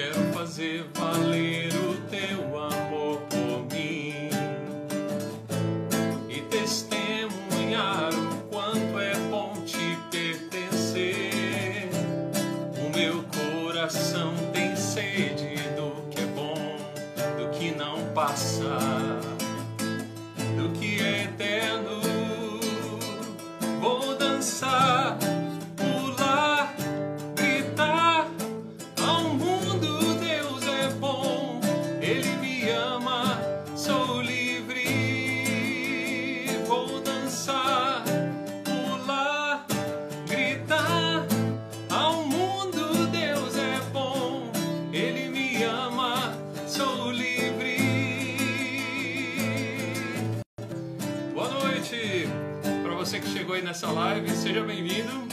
quero fazer valer o teu amor por mim e testemunhar o quanto é bom te pertencer. O meu coração tem sede do que é bom, do que não passa, do que é eterno. Vou dançar, pular, gritar ao mundo. Deus é bom, Ele me ama, sou livre. Vou dançar, pular, gritar ao mundo. Deus é bom, Ele me ama, sou livre. Boa noite para você que chegou aí nessa live, seja bem-vindo.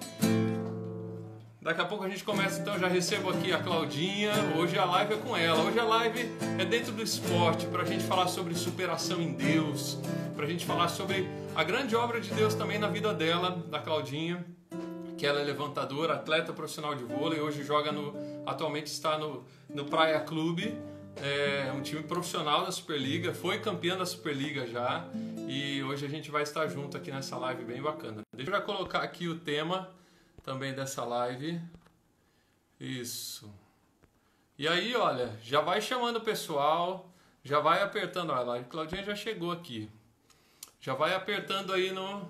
Daqui a pouco a gente começa, então já recebo aqui a Claudinha. Hoje a live é com ela. Hoje a live é dentro do esporte, para a gente falar sobre superação em Deus, para a gente falar sobre a grande obra de Deus também na vida dela, da Claudinha, que ela é levantadora, atleta profissional de vôlei. Hoje atualmente está no Praia Clube, um time profissional da Superliga, foi campeã da Superliga já, e hoje a gente vai estar junto aqui nessa live bem bacana. Deixa eu já colocar aqui o tema também dessa live. Isso. E aí, olha, já vai chamando o pessoal, já vai apertando. Olha, a Claudinha já chegou aqui. Já vai apertando aí no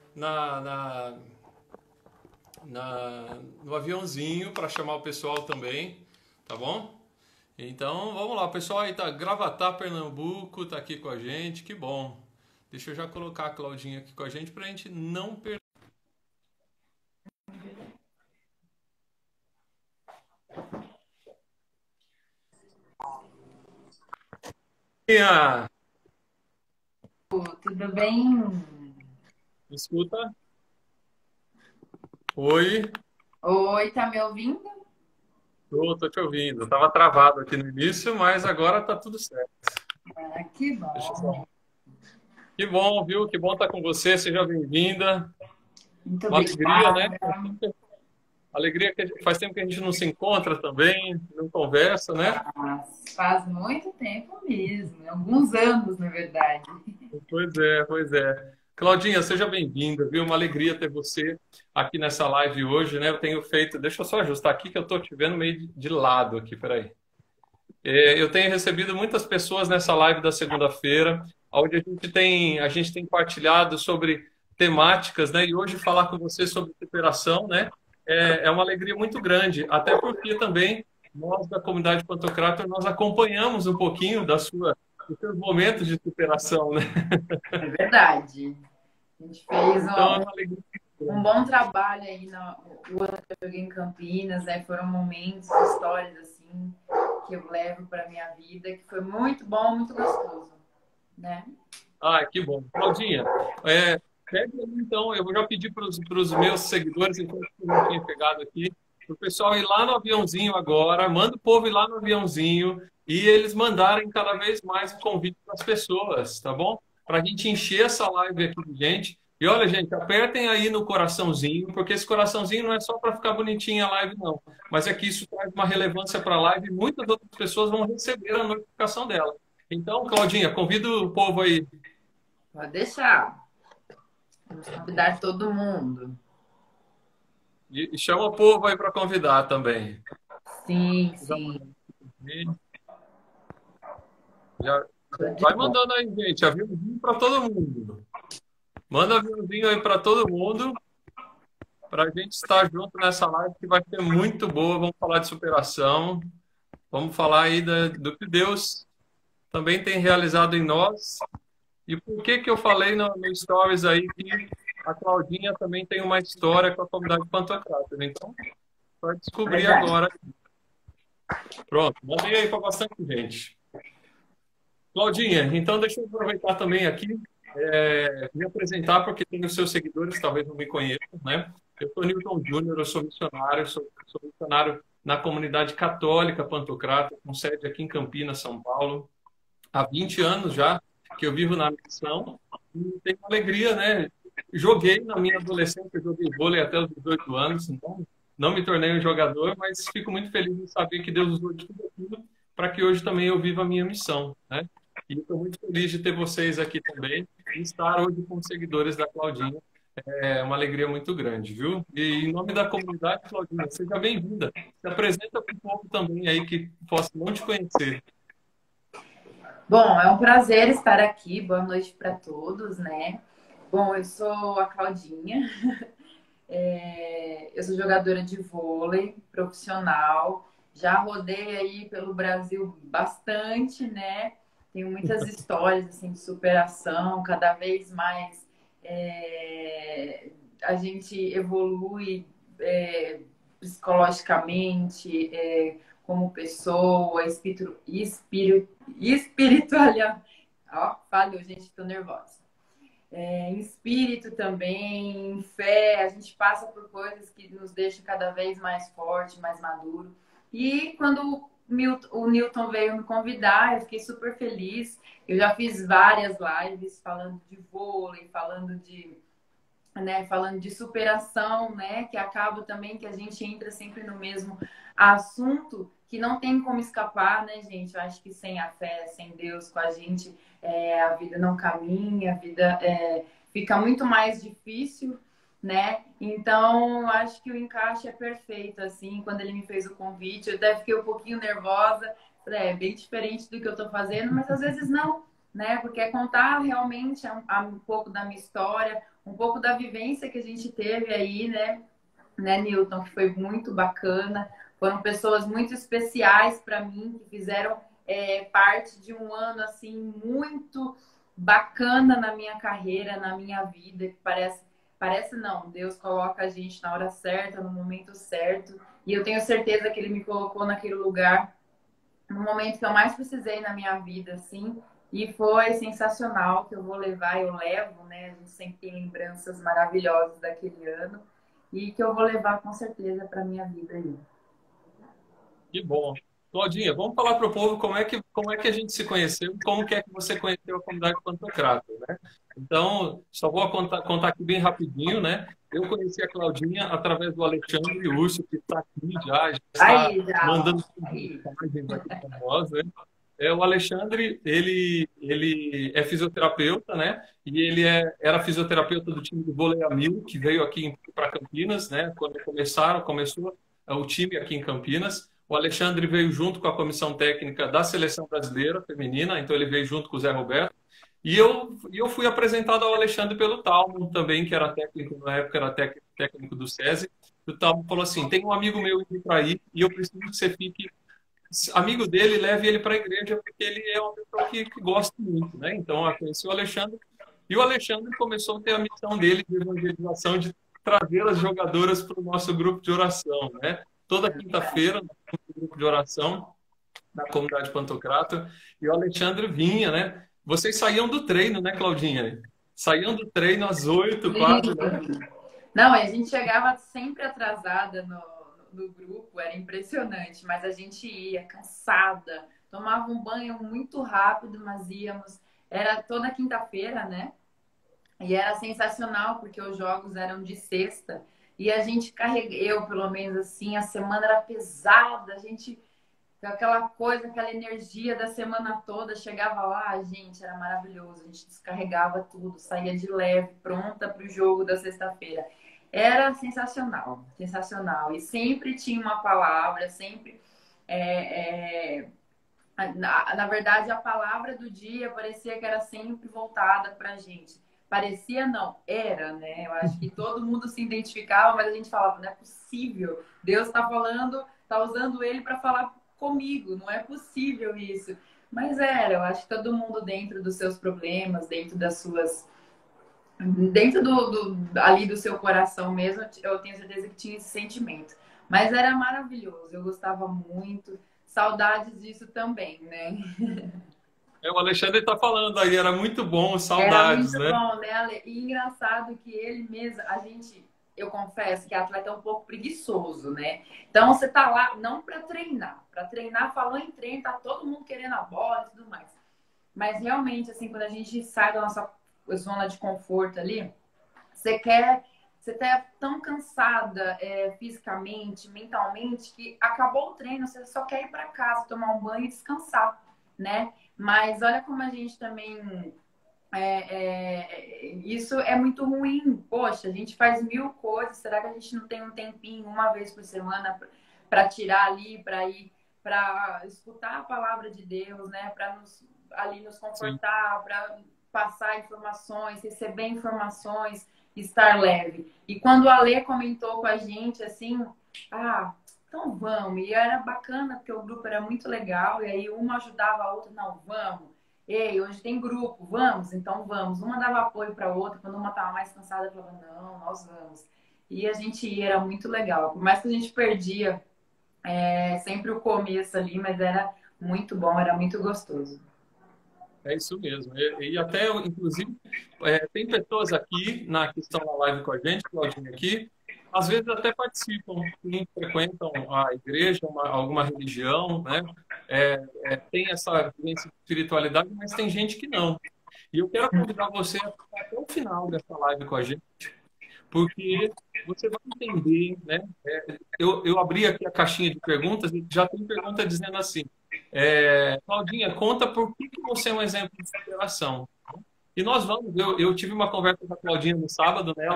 aviãozinho para chamar o pessoal também, tá bom? Então, vamos lá, o pessoal aí tá Gravatá, Pernambuco, tá aqui com a gente, que bom. Deixa eu já colocar a Claudinha aqui com a gente pra gente não perder. Tudo bem? Me escuta? Oi? Oi, tá me ouvindo? Tô te ouvindo. Eu tava travado aqui no início, mas agora tá tudo certo. Ah, que Deixa eu bom. só. Que bom, viu? Que bom estar com você. Seja bem-vinda. Muito Uma alegria, obrigada. né? Alegria que faz tempo que a gente não se encontra também, não conversa, né? Faz muito tempo mesmo, alguns anos, na verdade. Pois é, pois é. Claudinha, seja bem-vinda, viu? Uma alegria ter você aqui nessa live hoje, né? Eu tenho feito... Deixa eu só ajustar aqui que eu tô te vendo meio de lado aqui, peraí. Eu tenho recebido muitas pessoas nessa live da segunda-feira, onde a gente tem partilhado sobre temáticas, né? E hoje falar com você sobre superação, né? É uma alegria muito grande, até porque também nós da comunidade Pantocrator, nós acompanhamos um pouquinho dos seus momentos de superação, né? É verdade. A gente fez Então é uma alegria. um bom trabalho aí no ano que eu joguei em Campinas, né? Foram momentos, histórias assim, que eu levo para minha vida, que foi muito bom, muito gostoso, né? Ah, que bom. Claudinha, pede aí, então, eu vou já pedir para os meus seguidores, enquanto eu não tinha pegado aqui, para o pessoal ir lá no aviãozinho agora, manda o povo ir lá no aviãozinho e eles mandarem cada vez mais um convite para as pessoas, tá bom? Para a gente encher essa live aqui de gente. E olha, gente, apertem aí no coraçãozinho, porque esse coraçãozinho não é só para ficar bonitinha a live, não. Mas é que isso traz uma relevância para a live e muitas outras pessoas vão receber a notificação dela. Então, Claudinha, convido o povo aí. Pode deixar. Vamos convidar todo mundo. E chama o povo aí para convidar também. Sim, sim. Já vai mandando aí, gente. Aviãozinho para todo mundo. Manda aviãozinho aí para todo mundo. Para a gente estar junto nessa live que vai ser muito boa. Vamos falar de superação. Vamos falar aí do que Deus também tem realizado em nós. E por que eu falei no Stories aí que a Claudinha também tem uma história com a comunidade Pantocrator. Então, vai descobrir agora. Pronto, mandei aí para bastante gente. Claudinha, então deixa eu aproveitar também aqui, me apresentar, porque tem os seus seguidores, talvez não me conheçam, né? Eu sou Newton Júnior, eu sou missionário na comunidade católica Pantocrator, com sede aqui em Campinas, São Paulo, há 20 anos já que eu vivo na missão, e tenho alegria, né? Joguei na minha adolescência, eu joguei vôlei até os 18 anos, então não me tornei um jogador, mas fico muito feliz em saber que Deus usou de tudo aquilo para que hoje também eu viva a minha missão, né? E estou muito feliz de ter vocês aqui também e estar hoje com os seguidores da Claudinha. É uma alegria muito grande, viu? E em nome da comunidade, Claudinha, seja bem-vinda. Se apresenta para o povo também aí que possa não te conhecer. Bom, é um prazer estar aqui. Boa noite para todos, né? Bom, eu sou a Claudinha. Eu sou jogadora de vôlei profissional. Já rodei aí pelo Brasil bastante, né? Tenho muitas histórias assim de superação. Cada vez mais a gente evolui psicologicamente, como pessoa, espiritualidade. Ó, falhou, gente, tô nervosa. Em espírito também, em fé, a gente passa por coisas que nos deixam cada vez mais forte, mais maduro. E quando o Newton veio me convidar, eu fiquei super feliz. Eu já fiz várias lives falando de vôlei, falando de superação, né, que acaba também que a gente entra sempre no mesmo assunto, que não tem como escapar, né, gente? Eu acho que sem a fé, sem Deus com a gente, a vida não caminha, a vida fica muito mais difícil, né? Então, acho que o encaixe é perfeito, assim, quando ele me fez o convite, eu até fiquei um pouquinho nervosa, é bem diferente do que eu tô fazendo, mas às vezes não, né? Porque é contar realmente um pouco da minha história, um pouco da vivência que a gente teve aí, né, Newton, que foi muito bacana. Foram pessoas muito especiais para mim, que fizeram parte de um ano assim muito bacana na minha carreira, na minha vida, que parece não, Deus coloca a gente na hora certa, no momento certo, e eu tenho certeza que ele me colocou naquele lugar no momento que eu mais precisei na minha vida, assim, e foi sensacional, que eu vou levar, eu levo, né? A gente sempre tem lembranças maravilhosas daquele ano, e que eu vou levar com certeza para minha vida aí. Que bom. Claudinha, vamos falar para o povo como é que a gente se conheceu, como que é que você conheceu a comunidade Pantocrator, né? Então, só vou contar aqui bem rapidinho, né? Eu conheci a Claudinha através do Alexandre Urso, que está aqui já está Aí, já, mandando aí. mensagens aqui para nós, né? O Alexandre, ele é fisioterapeuta, né? E era fisioterapeuta do time do Vôlei a Mil, que veio aqui para Campinas, né? Quando começou o time aqui em Campinas. O Alexandre veio junto com a comissão técnica da Seleção Brasileira Feminina, então ele veio junto com o Zé Roberto. E eu fui apresentado ao Alexandre pelo Talmo também, que era técnico, na época era técnico do SESI. O Talmo falou assim, tem um amigo meu indo para aí e eu preciso que você fique amigo dele, leve ele para a igreja, porque ele é uma pessoa que gosta muito, né? Então, eu conheci o Alexandre, e o Alexandre começou a ter a missão dele de evangelização, de trazer as jogadoras para o nosso grupo de oração, né? Toda quinta-feira, no grupo de oração da comunidade Pantocrator, e o Alexandre vinha, né? Vocês saíam do treino, né, Claudinha? Saíam do treino às 8, quase, né? Não, a gente chegava sempre atrasada no grupo, era impressionante, mas a gente ia cansada, tomava um banho muito rápido, mas íamos. Era toda quinta-feira, né? E era sensacional, porque os jogos eram de sexta. E a gente eu pelo menos assim, a semana era pesada, a gente aquela coisa, aquela energia da semana toda, chegava lá, gente, era maravilhoso. A gente descarregava tudo, saía de leve, pronta para o jogo da sexta-feira. Era sensacional, sensacional. E sempre tinha uma palavra, sempre. Na verdade, a palavra do dia parecia que era sempre voltada para a gente. Parecia não, era, né? Eu acho que todo mundo se identificava, mas a gente falava, não é possível. Deus está falando, está usando ele para falar comigo, não é possível isso. Mas era, eu acho que todo mundo dentro dos seus problemas, dentro das suas. Dentro ali do seu coração mesmo, eu tenho certeza que tinha esse sentimento. Mas era maravilhoso, eu gostava muito. Saudades disso também, né? O Alexandre está falando aí, era muito bom, Era saudades, muito né? bom, né, Ale? E engraçado que ele mesmo, eu confesso que atleta é um pouco preguiçoso, né? Então você tá lá não para treinar, falou em treino, tá todo mundo querendo a bola e tudo mais. Mas realmente, assim, quando a gente sai da nossa zona de conforto ali, você você tá tão cansada fisicamente, mentalmente, que acabou o treino, você só quer ir para casa, tomar um banho e descansar, né? Mas olha como a gente também isso é muito ruim. Poxa, a gente faz mil coisas. Será que a gente não tem um tempinho, uma vez por semana, para tirar ali, para ir, para escutar a palavra de Deus, né? Para ali nos Sim. confortar, para passar informações, receber informações, estar leve. E quando a Lê comentou com a gente assim, então vamos. E era bacana, porque o grupo era muito legal, e aí uma ajudava a outra, não, vamos. Ei, hoje tem grupo, vamos? Então vamos. Uma dava apoio para a outra, quando uma estava mais cansada, falava, não, nós vamos. E a gente ia, era muito legal. Por mais que a gente perdia sempre o começo ali, mas era muito bom, era muito gostoso. É isso mesmo. E até, inclusive, tem pessoas aqui que estão na live com a gente, Claudinha, aqui, às vezes até participam, que frequentam a igreja, alguma religião, né? Tem essa vivência de espiritualidade, mas tem gente que não. E eu quero convidar você a ficar até o final dessa live com a gente, porque você vai entender, né? Eu abri aqui a caixinha de perguntas e já tem pergunta dizendo assim, Claudinha, conta por que você é um exemplo de superação. E nós vamos, eu tive uma conversa com a Claudinha no sábado, né?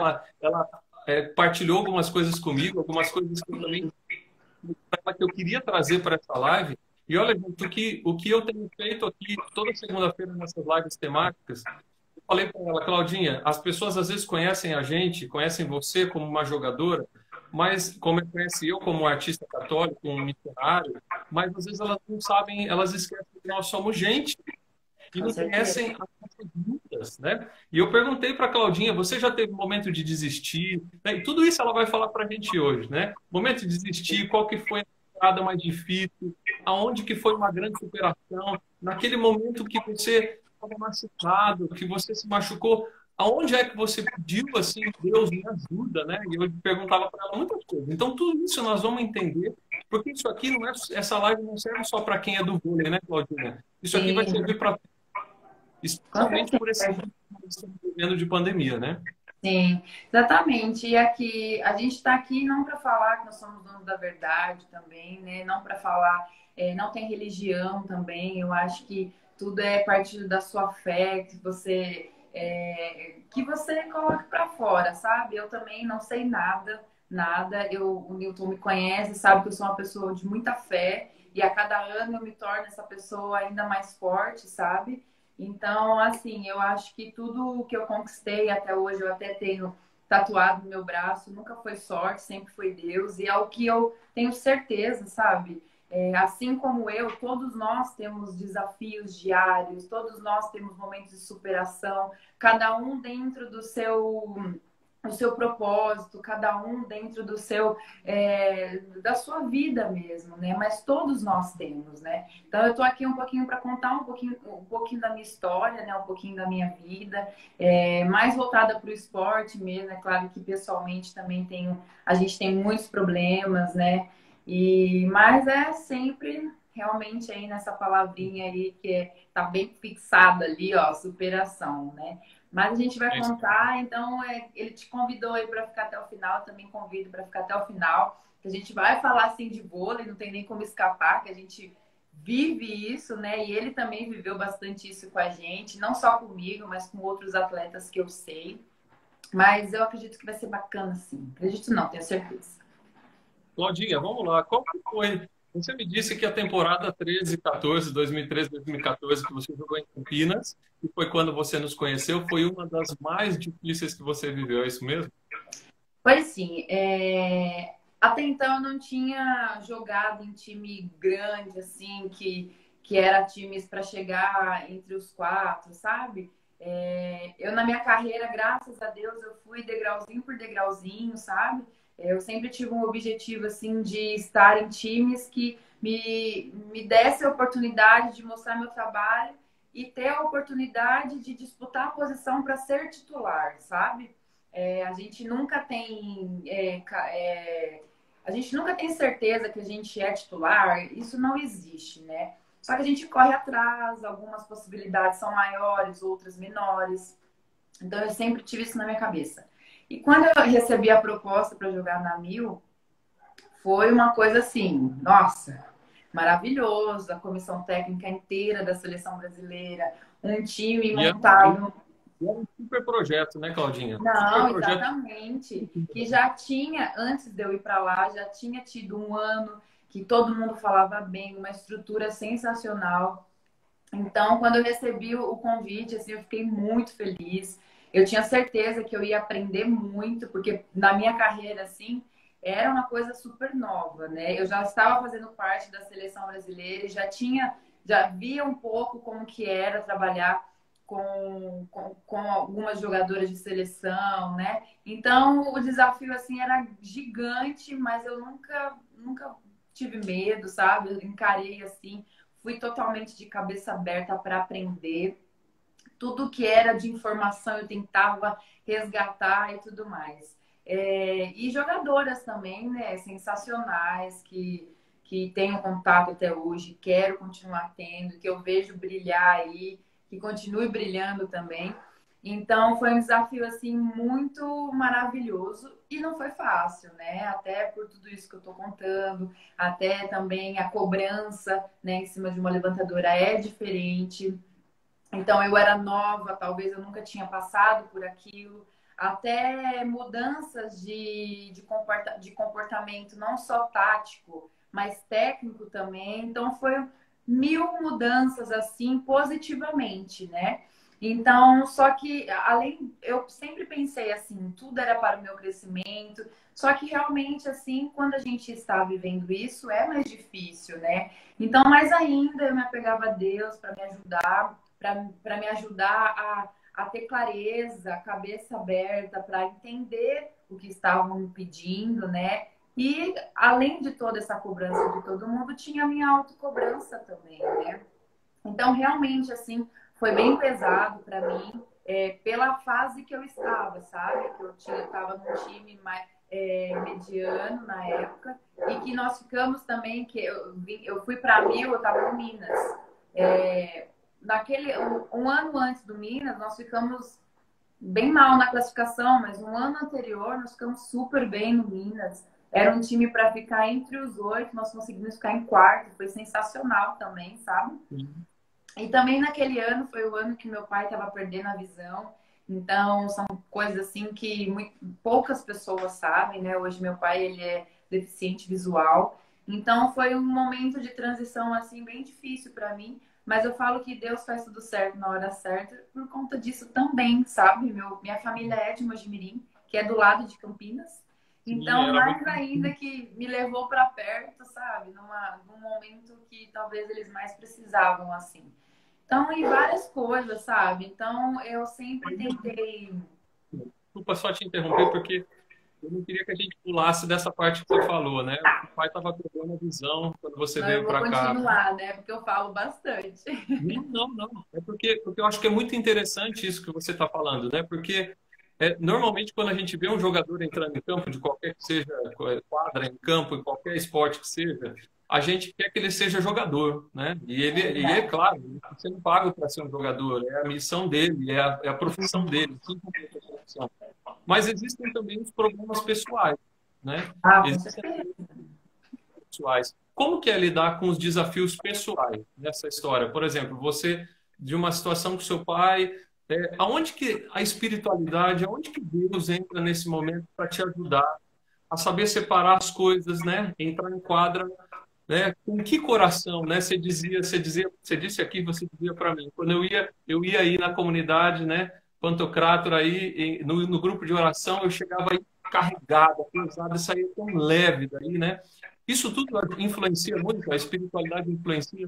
Ela partilhou algumas coisas comigo, algumas coisas que eu também que eu queria trazer para essa live. E olha, gente, o que eu tenho feito aqui toda segunda-feira nessas lives temáticas, eu falei para ela, Claudinha, as pessoas às vezes conhecem a gente, conhecem você como uma jogadora, mas como conhece eu como um artista católico, um missionário, mas às vezes elas não sabem, elas esquecem que nós somos gente e Com não certeza. conhecem as nossas lutas, né? E eu perguntei para a Claudinha, você já teve momento de desistir? Né? E tudo isso ela vai falar para a gente hoje, né? Momento de desistir, qual que foi a temporada mais difícil, aonde que foi uma grande superação, naquele momento que você estava machucado, que você se machucou, aonde é que você pediu assim, Deus me ajuda, né? E eu perguntava para ela muitas coisas. Então tudo isso nós vamos entender, porque isso aqui não é, essa live não serve só para quem é do vôlei, né, Claudinha? Isso aqui vai Sim, servir para com especialmente por esse certeza. momento que nós estamos vivendo de pandemia, né? Sim, exatamente. E aqui a gente está aqui não para falar que nós somos donos da verdade também, né? Não para falar, não tem religião também. Eu acho que tudo é partido da sua fé, que você coloque para fora, sabe? Eu também não sei nada, nada. O Newton me conhece, sabe que eu sou uma pessoa de muita fé e a cada ano eu me torno essa pessoa ainda mais forte, sabe? Então, assim, eu acho que tudo que eu conquistei até hoje, eu até tenho tatuado no meu braço, nunca foi sorte, sempre foi Deus, e é o que eu tenho certeza, sabe? Assim como eu, todos nós temos desafios diários, todos nós temos momentos de superação, cada um dentro do seu propósito, cada um dentro da sua vida mesmo, né? Mas todos nós temos, né? Então eu tô aqui um pouquinho para contar um pouquinho da minha história, né? Um pouquinho da minha vida, mais voltada para o esporte mesmo. É claro que pessoalmente também a gente tem muitos problemas, né? Mas é sempre realmente aí nessa palavrinha aí que tá bem fixada ali, ó, superação, né? Mas a gente vai É isso. contar, então ele te convidou aí para ficar até o final, eu também convido para ficar até o final, que a gente vai falar assim de vôlei, não tem nem como escapar, que a gente vive isso, né? E ele também viveu bastante isso com a gente, não só comigo, mas com outros atletas que eu sei. Mas eu acredito que vai ser bacana, sim. Acredito não, tenho certeza. Claudinha, vamos lá. Qual que foi? Você me disse que a temporada 13, 14, 2013, 2014, que você jogou em Campinas, que foi quando você nos conheceu, foi uma das mais difíceis que você viveu, é isso mesmo? Pois sim, até então eu não tinha jogado em time grande, assim, que era times para chegar entre os quatro, sabe? Eu, na minha carreira, graças a Deus, eu fui degrauzinho por degrauzinho, sabe? Eu sempre tive um objetivo, assim, de estar em times que me desse a oportunidade de mostrar meu trabalho e ter a oportunidade de disputar a posição para ser titular, sabe? A gente nunca tem a gente nunca tem certeza que a gente é titular, isso não existe, né? Só que a gente corre atrás, algumas possibilidades são maiores, outras menores. Então eu sempre tive isso na minha cabeça. E quando eu recebi a proposta para jogar na Mil, foi uma coisa assim, nossa, maravilhoso, a comissão técnica inteira da seleção brasileira, um time E montado. era um super projeto, né, Claudinha? Super Não, projeto. exatamente. Que já tinha, antes de eu ir para lá, já tinha tido um ano que todo mundo falava bem, uma estrutura sensacional. Então, quando eu recebi o convite, assim, eu fiquei muito feliz. Eu tinha certeza que eu ia aprender muito, porque na minha carreira, assim, era uma coisa super nova, né? Eu já estava fazendo parte da seleção brasileira e já via um pouco como que era trabalhar com algumas jogadoras de seleção, né? Então, o desafio, assim, era gigante, mas eu nunca tive medo, sabe? Eu encarei, assim, fui totalmente de cabeça aberta para aprender. Tudo que era de informação eu tentava resgatar e tudo mais. E jogadoras também, né? Sensacionais, que tenho contato até hoje, quero continuar tendo, que eu vejo brilhar aí, que continue brilhando também. Então foi um desafio assim muito maravilhoso e não foi fácil, né? Até por tudo isso que eu estou contando, até também a cobrança, né, em cima de uma levantadora é diferente. Então eu era nova, talvez eu nunca tinha passado por aquilo. Até mudanças de comportamento, não só tático, mas técnico também. Então foi mil mudanças assim positivamente, né? Então, só que além, eu sempre pensei assim, tudo era para o meu crescimento. Só que realmente assim, quando a gente está vivendo isso, é mais difícil, né? Então, mais ainda, eu me apegava a Deus para me ajudar, para me ajudar a ter clareza, cabeça aberta, para entender o que estavam me pedindo, né? E além de toda essa cobrança de todo mundo, tinha a minha autocobrança também, né? Então, realmente, assim, foi bem pesado para mim, pela fase que eu estava, sabe? Que eu estava num time mais, mediano na época, e que nós ficamos também, que eu fui para Mil, eu estava no Minas. Um ano antes do Minas, nós ficamos bem mal na classificação, mas um ano anterior nós ficamos super bem no Minas. Era um time para ficar entre os oito, nós conseguimos ficar em quarto, foi sensacional também, sabe? E também naquele ano foi o ano que meu pai estava perdendo a visão. Então, são coisas assim que poucas pessoas sabem, né? Hoje meu pai, ele é deficiente visual. Então, foi um momento de transição assim bem difícil para mim, mas eu falo que Deus faz tudo certo na hora certa por conta disso também, sabe? Minha família é de Mojimirim, que é do lado de Campinas. Sim, Então, era muito. mais ainda que me levou para perto, sabe? Num momento que talvez eles mais precisavam, assim. Então, em várias coisas, sabe? Então, eu sempre tentei. Desculpa só te interromper, porque eu não queria que a gente pulasse dessa parte que você falou, né? O pai estava perdendo a visão quando você Não, eu veio vou para cá. continuar, né? Porque eu falo bastante. Não, não, não. É porque eu acho que é muito interessante isso que você está falando, né? Porque normalmente quando a gente vê um jogador entrando em campo, de qualquer que seja quadra, em campo, em qualquer esporte que seja, a gente quer que ele seja jogador, né? E é claro, ele está sendo pago para ser um jogador, é a missão dele, é a profissão dele, assim como é a profissão. Mas existem também os problemas pessoais, né? Ah, com Existem certeza. pessoais. Como que é lidar com os desafios pessoais nessa história? Por exemplo, você de uma situação com seu pai, aonde que a espiritualidade, aonde que Deus entra nesse momento para te ajudar a saber separar as coisas, né? Entrar em quadra, né? Com que coração, né? Você disse aqui, você dizia para mim, quando eu ia aí na comunidade, né? Pantocrator aí, no grupo de oração, eu chegava aí carregada, pesada, e saía tão leve daí, né? Isso tudo influencia muito, a espiritualidade influencia.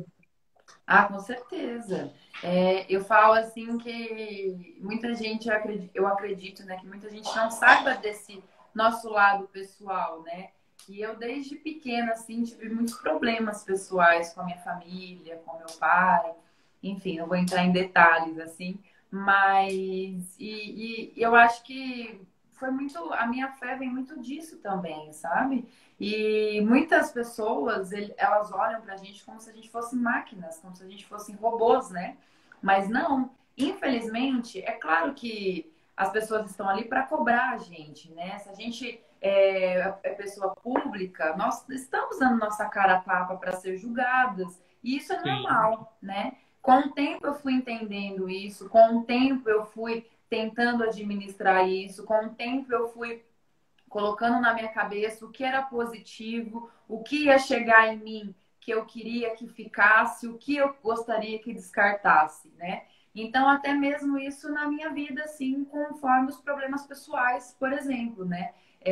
Ah, com certeza. Eu falo assim que muita gente, eu acredito, né, que muita gente não saiba desse nosso lado pessoal, né? Que eu desde pequena assim tive muitos problemas pessoais com a minha família, com meu pai, enfim, não vou entrar em detalhes assim, mas e eu acho que foi muito, a minha fé vem muito disso também, sabe? E muitas pessoas, elas olham pra gente como se a gente fosse máquinas, como se a gente fosse robôs, né? Mas não. Infelizmente, é claro que as pessoas estão ali para cobrar a gente, né? Se a gente é pessoa pública, nós estamos dando nossa cara a tapa para ser julgadas. E isso é Sim. normal, né? Com o tempo eu fui entendendo isso, com o tempo eu fui tentando administrar isso, com o tempo eu fui colocando na minha cabeça o que era positivo, o que ia chegar em mim que eu queria que ficasse, o que eu gostaria que descartasse, né? Então, até mesmo isso na minha vida, assim, conforme os problemas pessoais, por exemplo, né?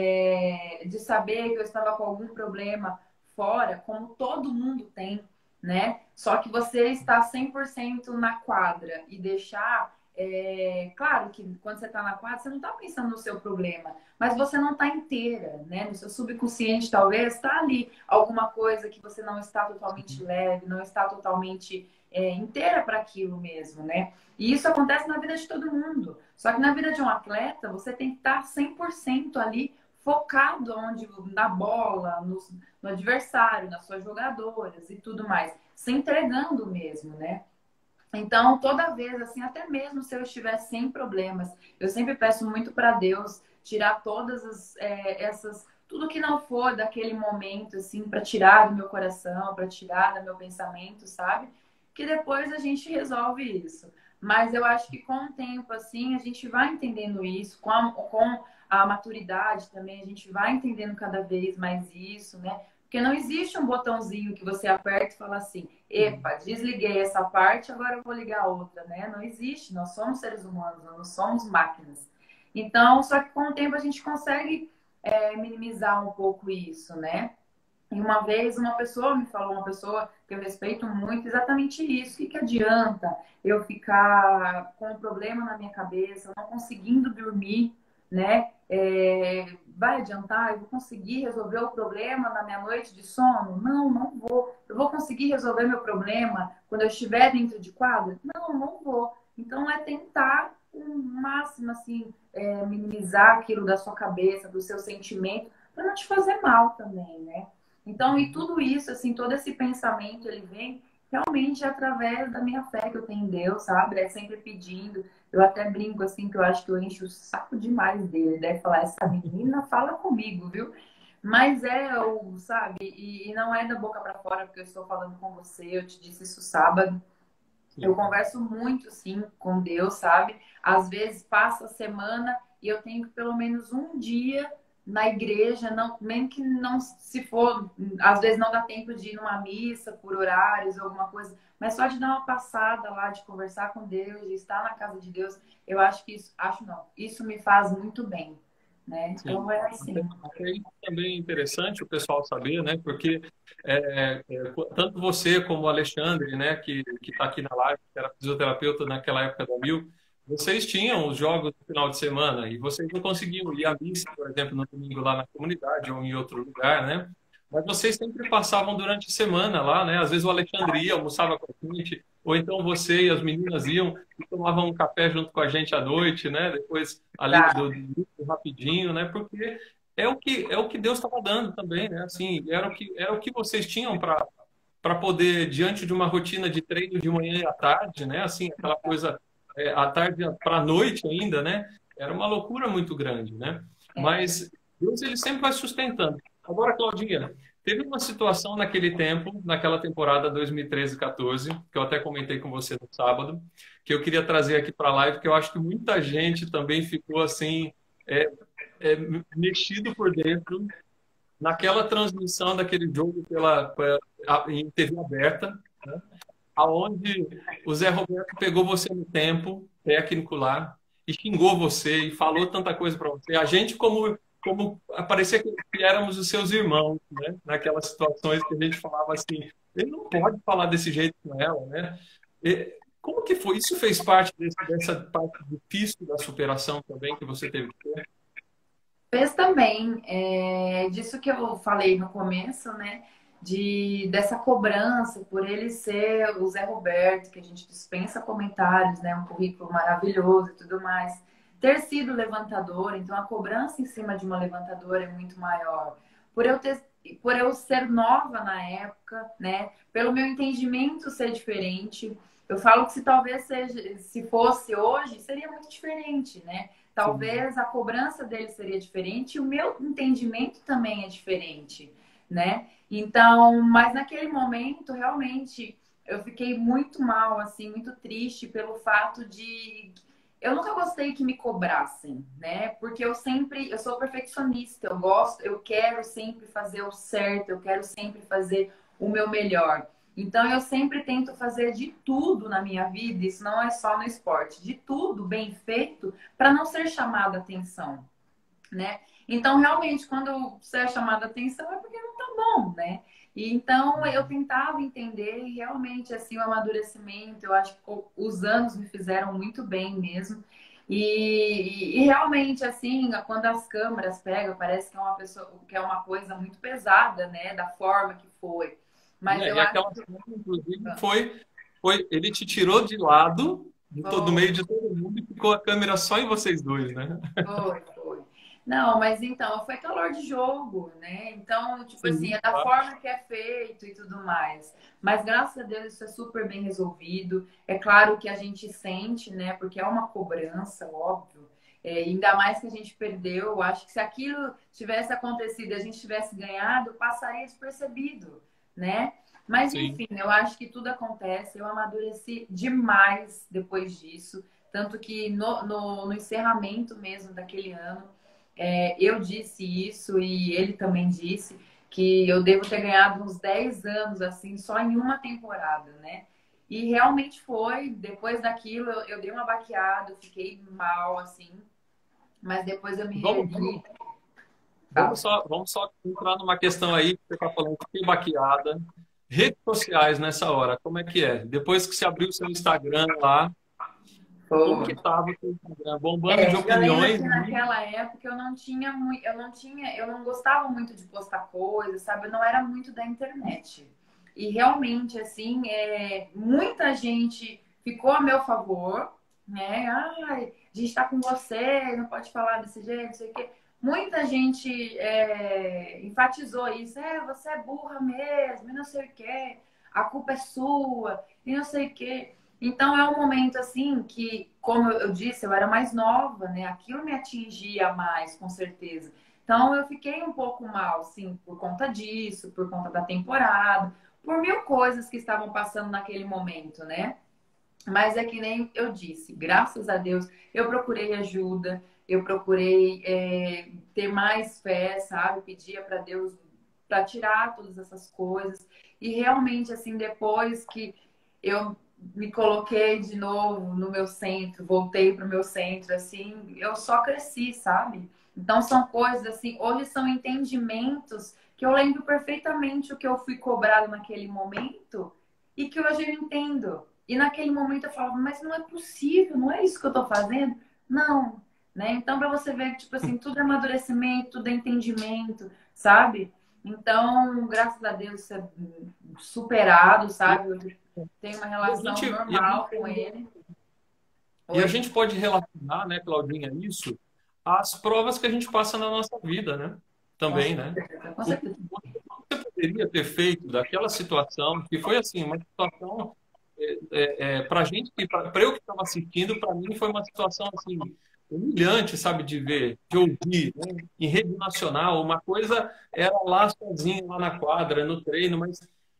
De saber que eu estava com algum problema fora, como todo mundo tem, né? Só que você está 100% na quadra e deixar. Claro que quando você está na quadra, você não está pensando no seu problema, mas você não está inteira, né? No seu subconsciente, talvez, está ali alguma coisa que você não está totalmente leve, não está totalmente inteira para aquilo mesmo, né? E isso acontece na vida de todo mundo. Só que na vida de um atleta, você tem que estar 100% ali focado onde, na bola, no adversário, nas suas jogadoras e tudo mais, se entregando mesmo, né? Então, toda vez, assim, até mesmo se eu estiver sem problemas, eu sempre peço muito para Deus tirar todas essas, tudo que não for daquele momento, assim, para tirar do meu coração, para tirar do meu pensamento, sabe? Que depois a gente resolve isso. Mas eu acho que com o tempo, assim, a gente vai entendendo isso, com a maturidade também, a gente vai entendendo cada vez mais isso, né? Porque não existe um botãozinho que você aperta e fala assim, epa, desliguei essa parte, agora eu vou ligar a outra, né? Não existe, nós somos seres humanos, nós não somos máquinas. Então, só que com o tempo a gente consegue minimizar um pouco isso, né? E uma vez uma pessoa me falou, uma pessoa que eu respeito muito, exatamente isso. O que adianta eu ficar com um problema na minha cabeça, não conseguindo dormir, né? Vai adiantar? Eu vou conseguir resolver o problema na minha noite de sono? Não, não vou. Eu vou conseguir resolver meu problema quando eu estiver dentro de quadra? Não, não vou. Então é tentar o máximo assim minimizar aquilo da sua cabeça, do seu sentimento, para não te fazer mal também, né? Então, e tudo isso, assim, todo esse pensamento, ele vem realmente através da minha fé que eu tenho em Deus, sabe? É sempre pedindo. Eu até brinco, assim, que eu acho que eu encho o saco demais dele. Ele deve falar, essa menina fala comigo, viu? Mas sabe? E não é da boca para fora, porque eu estou falando com você. Eu te disse isso sábado. Eu Sim. converso muito, sim, com Deus, sabe? Às vezes passa a semana e eu tenho que pelo menos um dia na igreja, não, nem que não, se for, às vezes não dá tempo de ir numa missa por horários, alguma coisa, mas só de dar uma passada lá, de conversar com Deus, de estar na casa de Deus, eu acho que isso, acho não, isso me faz muito bem, né? Sim. Então é assim. Até isso também é interessante o pessoal saber, né? Porque tanto você como o Alexandre, né, que está aqui na live, que era fisioterapeuta naquela época da Mil, vocês tinham os jogos no final de semana e vocês não conseguiam ir à missa, por exemplo, no domingo lá na comunidade ou em outro lugar, né? Mas vocês sempre passavam durante a semana lá, né? Às vezes o Alexandre ia, almoçava com a gente, ou então você e as meninas iam e tomavam um café junto com a gente à noite, né? Depois ali Tá? do rapidinho, né? Porque é o que Deus estava dando também, né? Assim, era o que vocês tinham para poder diante de uma rotina de treino de manhã e à tarde, né? Assim, aquela coisa à tarde para a noite ainda, né? Era uma loucura muito grande, né? É. Mas Deus ele sempre vai sustentando. Agora, Claudinha, teve uma situação naquele tempo, naquela temporada 2013-14, que eu até comentei com você no sábado, que eu queria trazer aqui para a live, que eu acho que muita gente também ficou assim é, é, mexido por dentro naquela transmissão daquele jogo em TV aberta, né? Aonde o Zé Roberto pegou você no tempo, técnico lá, e xingou você e falou tanta coisa para você. A gente, como parecia que éramos os seus irmãos, né? Naquelas situações que a gente falava assim, ele não pode falar desse jeito com ela, né? Como que foi? Isso fez parte dessa parte difícil da superação também que você teve que ter? Fez também, disso que eu falei no começo, né? Dessa cobrança por ele ser o Zé Roberto, que a gente dispensa comentários, né? Um currículo maravilhoso e tudo mais. Ter sido levantador, então a cobrança em cima de uma levantadora é muito maior. Por eu ter, por eu ser nova na época, né? Pelo meu entendimento ser diferente. Eu falo que se talvez seja, se fosse hoje, seria muito diferente, né? Sim. talvez a cobrança dele seria diferente e o meu entendimento também é diferente, né? Então, mas naquele momento, realmente, eu fiquei muito mal, assim, muito triste pelo fato de eu nunca gostei que me cobrassem, né? Porque eu sou perfeccionista, eu gosto, eu quero sempre fazer o certo, eu quero sempre fazer o meu melhor. Então eu sempre tento fazer de tudo na minha vida, isso não é só no esporte, de tudo bem feito para não ser chamada atenção, né? Então, realmente, quando você é chamada atenção é porque não tá bom, né? E então eu tentava entender e realmente assim o amadurecimento, eu acho que os anos me fizeram muito bem mesmo. E realmente assim, quando as câmeras pegam, parece que é uma pessoa, que é uma coisa muito pesada, né, da forma que foi. Mas Né? eu E acho aquela que cena, inclusive, ele te tirou de lado, do foi. meio de todo mundo, e ficou a câmera só em vocês dois, né? Foi, foi. Não, mas então, foi calor de jogo, né? Então, tipo assim, Sim, é da claro. forma que é feito e tudo mais. Mas graças a Deus isso é super bem resolvido. É claro que a gente sente, né? Porque é uma cobrança, óbvio. Ainda mais que a gente perdeu. Eu acho que se aquilo tivesse acontecido e a gente tivesse ganhado, passaria despercebido, né? Mas Sim. enfim, eu acho que tudo acontece. Eu amadureci demais depois disso. Tanto que no encerramento mesmo daquele ano, eu disse isso e ele também disse que eu devo ter ganhado uns 10 anos, assim, só em uma temporada, né? E realmente foi. Depois daquilo, eu dei uma baqueada, eu fiquei mal, assim, mas depois eu me Vamos, reergui. vamos Fala. só, vamos só entrar numa questão aí que você está falando, que baqueada. Redes sociais nessa hora, como é que é? Depois que você abriu o seu Instagram lá, como que Foi. estava o seu Instagram? Bombando de Eu lembro opiniões, que né? naquela época eu não tinha muito, eu não gostava muito de postar coisas, sabe? Eu não era muito da internet. E realmente, assim, muita gente ficou a meu favor, né? Ai, a gente tá com você, não pode falar desse jeito, não sei o quê. Muita gente enfatizou isso, você é burra mesmo, e não sei o quê, a culpa é sua, e não sei o quê. Então é um momento assim que, como eu disse, eu era mais nova, né? Aquilo me atingia mais, com certeza. Então eu fiquei um pouco mal, sim, por conta disso, por conta da temporada, por mil coisas que estavam passando naquele momento, né? Mas é que nem eu disse, graças a Deus, eu procurei ajuda, eu procurei ter mais fé, sabe? Pedia para Deus para tirar todas essas coisas. E realmente, assim, depois que eu me coloquei de novo no meu centro, voltei para o meu centro, assim, eu só cresci, sabe? Então são coisas assim, hoje são entendimentos que eu lembro perfeitamente o que eu fui cobrado naquele momento e que hoje eu entendo. E naquele momento eu falava, mas não é possível, não é isso que eu tô fazendo? Não, né? Então, para você ver que, tipo assim, tudo é amadurecimento, tudo é entendimento, sabe? Então, graças a Deus, isso é superado, E, sabe? Eu tenho uma e a relação gente, e a gente normal com ele. E a Oi? gente pode relacionar, né, Claudinha, isso às provas que a gente passa na nossa vida, né? Com Também, né? certeza, com O que certeza. você poderia ter feito daquela situação, que foi assim, uma situação para a gente, para eu que estava assistindo, para mim foi uma situação assim humilhante, sabe, de ver, de ouvir, né? Em rede nacional, uma coisa era lá sozinho, lá na quadra, no treino, mas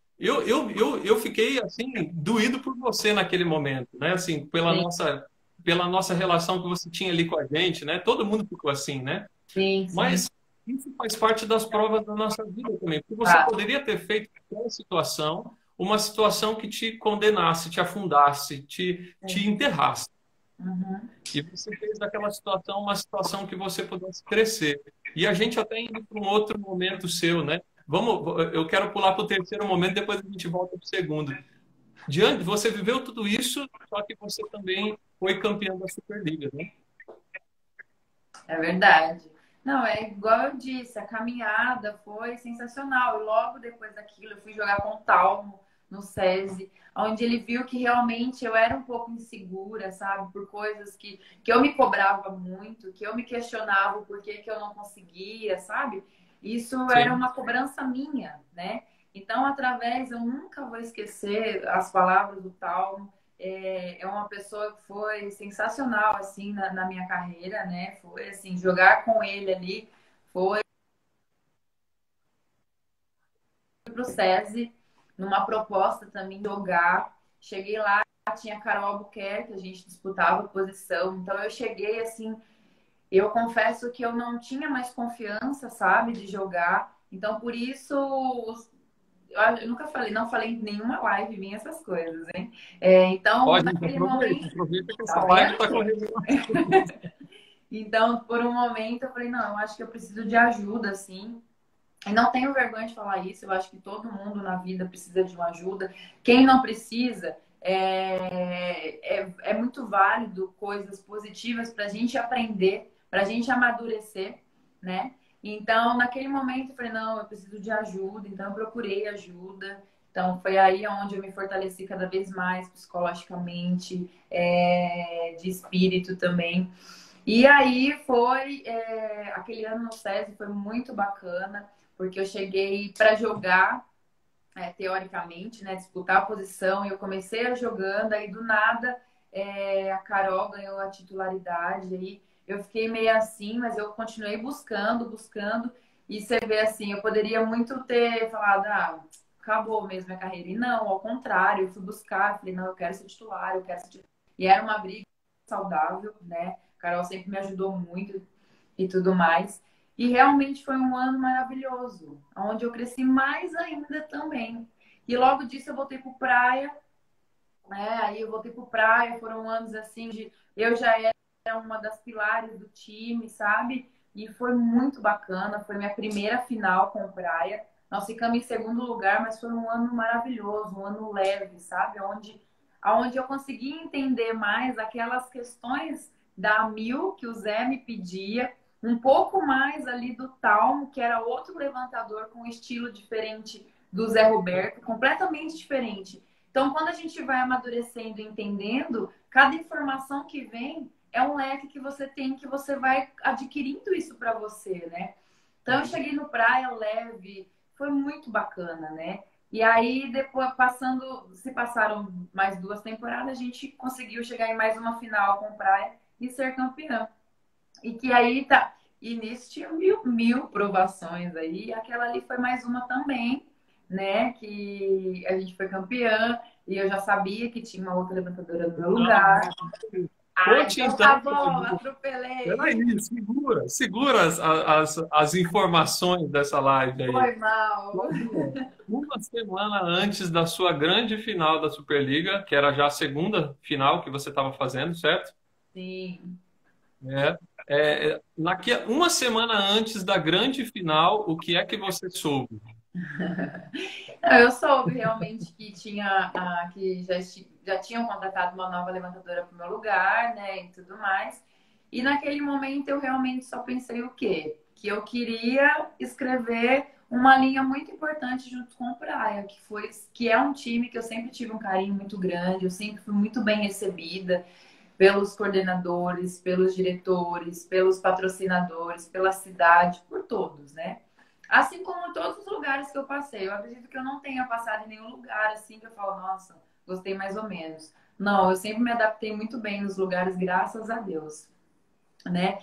eu fiquei assim doído por você naquele momento, né? Assim, Sim, pela nossa relação que você tinha ali com a gente, né? Todo mundo ficou assim, né? sim, sim. Mas isso faz parte das provas da nossa vida também, porque você Tá. poderia ter feito aquela situação uma situação que te condenasse, te afundasse, te Sim. enterrasse. Uhum. E você fez daquela situação uma situação que você pudesse crescer. E a gente até indo para um outro momento seu, né? Eu quero pular para o terceiro momento, depois a gente volta para o segundo. Diante, você viveu tudo isso, só que você também foi campeão da Superliga, né? É verdade. Não, é igual eu disse, a caminhada foi sensacional. E logo depois daquilo, eu fui jogar com o Talmo no SESI, onde ele viu que realmente eu era um pouco insegura, sabe? Por coisas que eu me cobrava muito, que eu me questionava o porquê que eu não conseguia, sabe? Isso era Sim. uma cobrança minha, né? Então, através, eu nunca vou esquecer as palavras do Talmo. é uma pessoa que foi sensacional, assim, na minha carreira, né? Foi, assim, jogar com ele ali foi pro SESI, numa proposta também de jogar. Cheguei lá, tinha a Carol Albuquerque, a gente disputava posição. Então eu cheguei assim, eu confesso que eu não tinha mais confiança, sabe, de jogar. Então por isso eu nunca falei, não falei em nenhuma live minha essas coisas, hein? Então Pode, naquele momento, aproveita que tá essa live vendo? está correndo. Então por um momento eu falei, não, eu acho que eu preciso de ajuda, assim. E não tenho vergonha de falar isso, eu acho que todo mundo na vida precisa de uma ajuda. Quem não precisa, é muito válido coisas positivas para a gente aprender, para a gente amadurecer, né? Então, naquele momento, eu falei, não, eu preciso de ajuda, então eu procurei ajuda. Então, foi aí onde eu me fortaleci cada vez mais psicologicamente, de espírito também. E aí foi aquele ano no SESI foi muito bacana, porque eu cheguei para jogar, teoricamente, né, disputar a posição, e eu comecei a jogando, aí do nada a Carol ganhou a titularidade, aí eu fiquei meio assim, mas eu continuei buscando, buscando, e você vê assim, eu poderia muito ter falado, acabou mesmo a carreira, e não, ao contrário, eu fui buscar, falei, não, eu quero ser titular, eu quero ser titular. E era uma briga saudável, né? A Carol sempre me ajudou muito e tudo mais. E realmente foi um ano maravilhoso, onde eu cresci mais ainda também. E logo disso eu voltei para praia, né? Aí eu voltei para praia, foram anos assim de eu já era uma das pilares do time, sabe? E foi muito bacana, foi minha primeira final com praia. Nós ficamos em segundo lugar, mas foi um ano maravilhoso, um ano leve, sabe? Onde eu consegui entender mais aquelas questões da Mil que o Zé me pedia, um pouco mais ali do Talmo, que era outro levantador com um estilo diferente do Zé Roberto, completamente diferente. Então, quando a gente vai amadurecendo e entendendo, cada informação que vem é um leque que você tem, que você vai adquirindo isso para você, né? Então, eu cheguei no Praia leve, foi muito bacana, né? E aí, depois, se passaram mais 2 temporadas, a gente conseguiu chegar em mais uma final com o Praia e ser campeã. E que aí tá. E nisso tinha mil provações aí. E aquela ali foi mais uma também, né? Que a gente foi campeã. E eu já sabia que tinha uma outra levantadora no meu lugar. Conte Então então, tá bom, atropelei. peraí, segura as informações dessa live aí. Foi mal. Uma semana antes da sua grande final da Superliga, que era já a segunda final que você estava fazendo, certo? Sim. É. Uma semana antes da grande final, o que é que você soube? Não, eu soube realmente que que já tinham contratado uma nova levantadora para o meu lugar, né, e tudo mais. E naquele momento eu realmente só pensei o quê? Que eu queria escrever uma linha muito importante junto com o Praia, que é um time que eu sempre tive um carinho muito grande, eu sempre fui muito bem recebida pelos coordenadores, pelos diretores, pelos patrocinadores, pela cidade, por todos, né? Assim como em todos os lugares que eu passei. Eu acredito que eu não tenha passado em nenhum lugar assim que eu falo, nossa, gostei mais ou menos. Não, eu sempre me adaptei muito bem nos lugares, graças a Deus, né?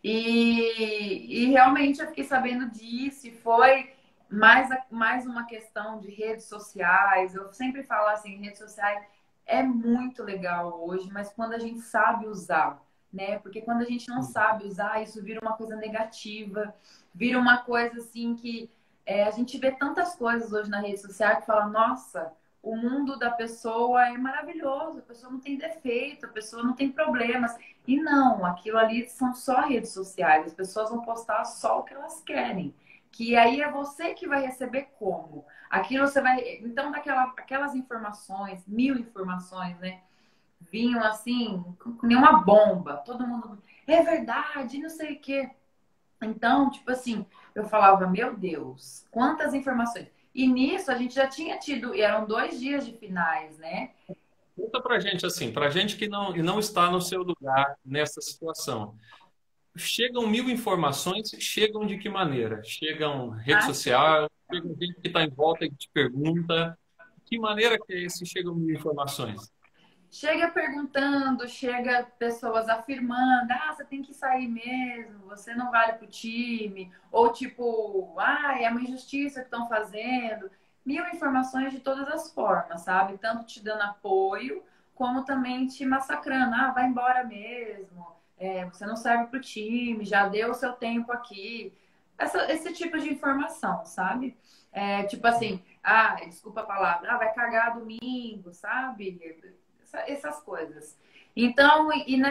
E realmente eu fiquei sabendo disso e foi mais uma questão de redes sociais. Eu sempre falo assim, redes sociais é muito legal hoje, mas quando a gente sabe usar, né? Porque quando a gente não sabe usar, isso vira uma coisa negativa, vira uma coisa assim que a gente vê tantas coisas hoje na rede social que fala, nossa, o mundo da pessoa é maravilhoso, a pessoa não tem defeito, a pessoa não tem problemas. E não, aquilo ali são só redes sociais, as pessoas vão postar só o que elas querem. Que aí é você que vai receber como. Aquilo você vai. Então, aquelas informações, mil informações, né? Vinham assim, com nenhuma bomba. Todo mundo. É verdade, não sei o quê. Então, tipo assim, eu falava, meu Deus, quantas informações. E nisso a gente já tinha tido, e eram 2 dias de finais, né? Conta pra gente assim, pra gente que não está no seu lugar nessa situação. Chegam mil informações, chegam de que maneira? Chegam rede Assim, social, chegam gente que está em volta e te pergunta. De que maneira que chegam mil informações? chega perguntando, chega pessoas afirmando, ah, você tem que sair mesmo, você não vale pro time, ou tipo, ah, é uma injustiça que estão fazendo. Mil informações de todas as formas, sabe? Tanto te dando apoio, como também te massacrando. Ah, vai embora mesmo, você não serve pro time, já deu o seu tempo aqui. Esse tipo de informação, sabe? Tipo assim, ah, desculpa a palavra, ah, vai cagar domingo, sabe? Essas coisas. Então,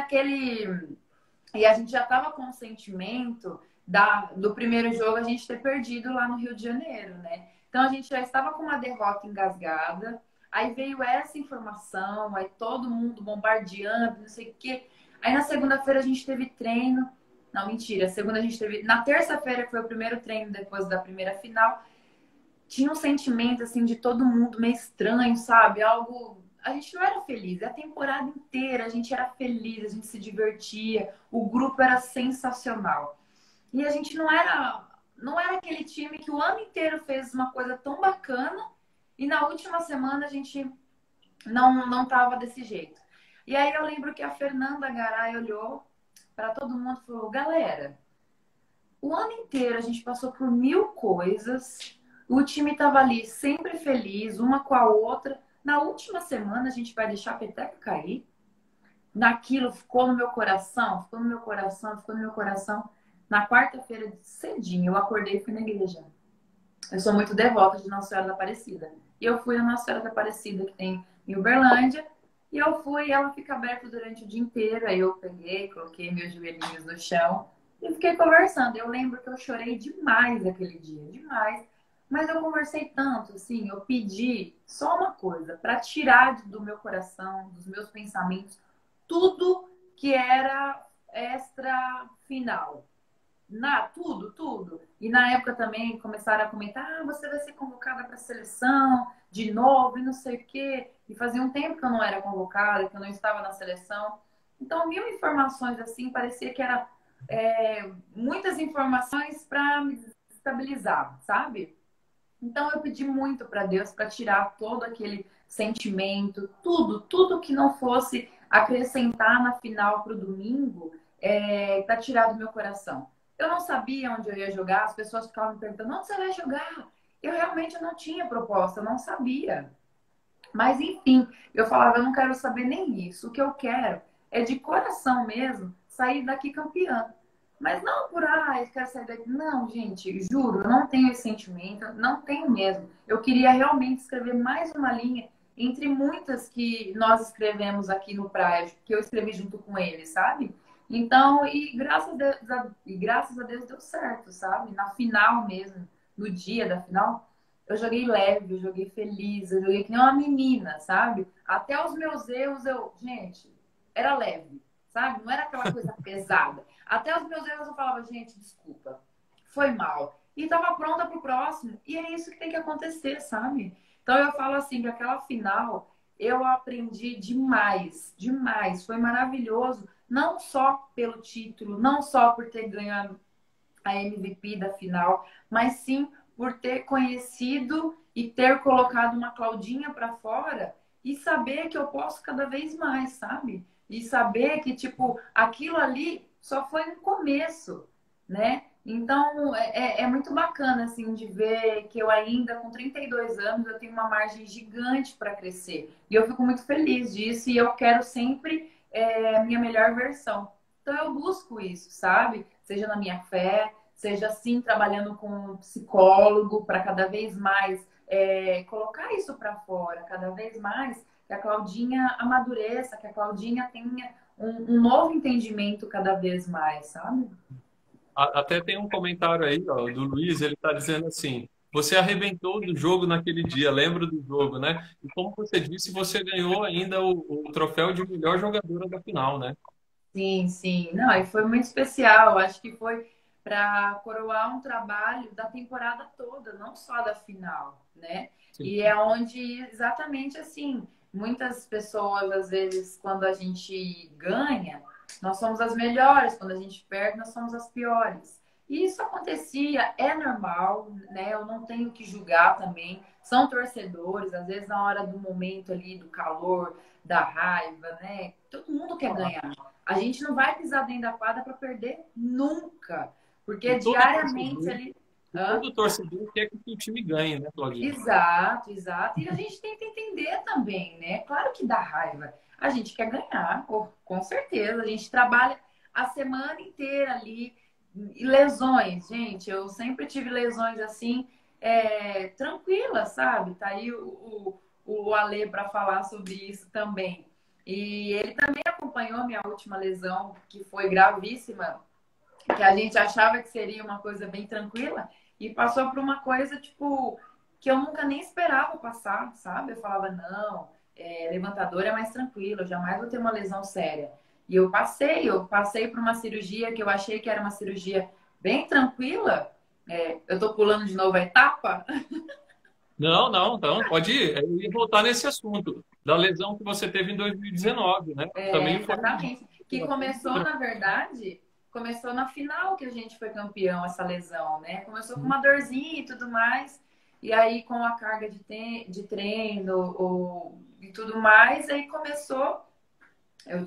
e a gente já estava com o sentimento do primeiro jogo a gente ter perdido lá no Rio de Janeiro, né? Então a gente já estava com uma derrota engasgada, aí veio essa informação, aí todo mundo bombardeando, não sei o quê. Aí na segunda-feira a gente teve treino. Não, mentira. Segunda a gente teve. Na terça-feira foi o primeiro treino depois da primeira final. Tinha um sentimento assim de todo mundo meio estranho, sabe? Algo. A gente não era feliz. A temporada inteira a gente era feliz, a gente se divertia, o grupo era sensacional. E a gente não era aquele time que o ano inteiro fez uma coisa tão bacana e na última semana a gente não tava desse jeito. E aí eu lembro que a Fernanda Garay olhou para todo mundo e falou: galera, o ano inteiro a gente passou por mil coisas. O time estava ali sempre feliz, uma com a outra. Na última semana a gente vai deixar a peteca cair. Naquilo ficou no meu coração, ficou no meu coração, ficou no meu coração. Na quarta-feira, cedinho, eu acordei e fui na igreja. Eu sou muito devota de Nossa Senhora da Aparecida. E eu fui na Nossa Senhora da Aparecida, que tem em Uberlândia. E eu fui, e ela fica aberta durante o dia inteiro. Aí eu peguei, coloquei meus joelhinhos no chão e fiquei conversando. Eu lembro que eu chorei demais aquele dia, demais. Mas eu conversei tanto, assim, eu pedi só uma coisa, para tirar do meu coração, dos meus pensamentos, tudo que era extra final. Tudo, tudo. E na época também começaram a comentar: ah, você vai ser convocada para a seleção de novo e não sei o quê. E fazia um tempo que eu não era convocada, que eu não estava na seleção. Então, mil informações assim, parecia que era muitas informações para me desestabilizar, sabe? Então, eu pedi muito para Deus para tirar todo aquele sentimento, tudo que não fosse acrescentar na final para o domingo, para tirar do meu coração. Eu não sabia onde eu ia jogar, as pessoas ficavam me perguntando: onde você vai jogar? Eu realmente não tinha proposta, eu não sabia. Mas, enfim, eu falava: eu não quero saber nem isso. O que eu quero é de coração mesmo sair daqui campeã. Mas não por, eu quero sair daqui. Não, gente, juro, eu não tenho esse sentimento, não tenho mesmo. Eu queria realmente escrever mais uma linha entre muitas que nós escrevemos aqui no Praia, que eu escrevi junto com ele, sabe? Então, e graças a Deus deu certo, sabe? Na final mesmo, no dia da final, eu joguei leve, eu joguei feliz, eu joguei que nem uma menina, sabe? Até os meus erros, gente, era leve, sabe? Não era aquela coisa pesada. Até os meus erros eu falava: gente, desculpa, foi mal. E tava pronta pro próximo. E é isso que tem que acontecer, sabe? Então eu falo assim, que aquela final eu aprendi demais, demais. Foi maravilhoso, não só pelo título, não só por ter ganhado a MVP da final, mas sim por ter conhecido e ter colocado uma Claudinha para fora e saber que eu posso cada vez mais, sabe? E saber que, tipo, aquilo ali só foi um começo, né? Então, é muito bacana, assim, de ver que eu ainda, com 32 anos, eu tenho uma margem gigante para crescer. E eu fico muito feliz disso e eu quero sempre a minha melhor versão. Então, eu busco isso, sabe? Seja na minha fé, seja assim trabalhando com um psicólogo para cada vez mais colocar isso para fora, cada vez mais que a Claudinha amadureça, que a Claudinha tenha um novo entendimento cada vez mais, sabe? Até tem um comentário aí, ó, do Luiz, ele está dizendo assim: você arrebentou do jogo naquele dia, lembra do jogo, né? E como você disse, você ganhou ainda o troféu de melhor jogadora da final, né? Sim, sim. Não, e foi muito especial. Acho que foi para coroar um trabalho da temporada toda, não só da final, né? Sim. E é onde exatamente assim, muitas pessoas às vezes quando a gente ganha, nós somos as melhores, quando a gente perde, nós somos as piores. E isso acontecia, é normal, né? Eu não tenho que julgar também. São torcedores, às vezes na hora do momento ali, do calor, da raiva, né? Todo mundo quer ganhar. A gente não vai pisar dentro da quadra para perder nunca, E porque todo diariamente torcedor, ali. e Hã? todo torcedor quer que o time ganhe, né, Claudinha? Exato, exato. E a gente tem que entender também, né? Claro que dá raiva. A gente quer ganhar, pô, com certeza. A gente trabalha a semana inteira ali. E lesões, gente, eu sempre tive lesões assim, tranquilas, sabe? Tá aí o Ale para falar sobre isso também. E ele também acompanhou minha última lesão, que foi gravíssima, que a gente achava que seria uma coisa bem tranquila e passou por uma coisa, tipo, que eu nunca nem esperava passar, sabe? Eu falava, não, levantador é mais tranquilo, eu jamais vou ter uma lesão séria. E eu passei por uma cirurgia que eu achei que era uma cirurgia bem tranquila. Eu tô pulando de novo a etapa? Não, não, então, pode ir. Eu ia voltar nesse assunto da lesão que você teve em 2019, né? Também foi Exatamente. Que começou, na verdade, começou na final que a gente foi campeão, essa lesão, né? Começou com uma dorzinha e tudo mais. E aí, com a carga de treino e tudo mais, aí começou. Eu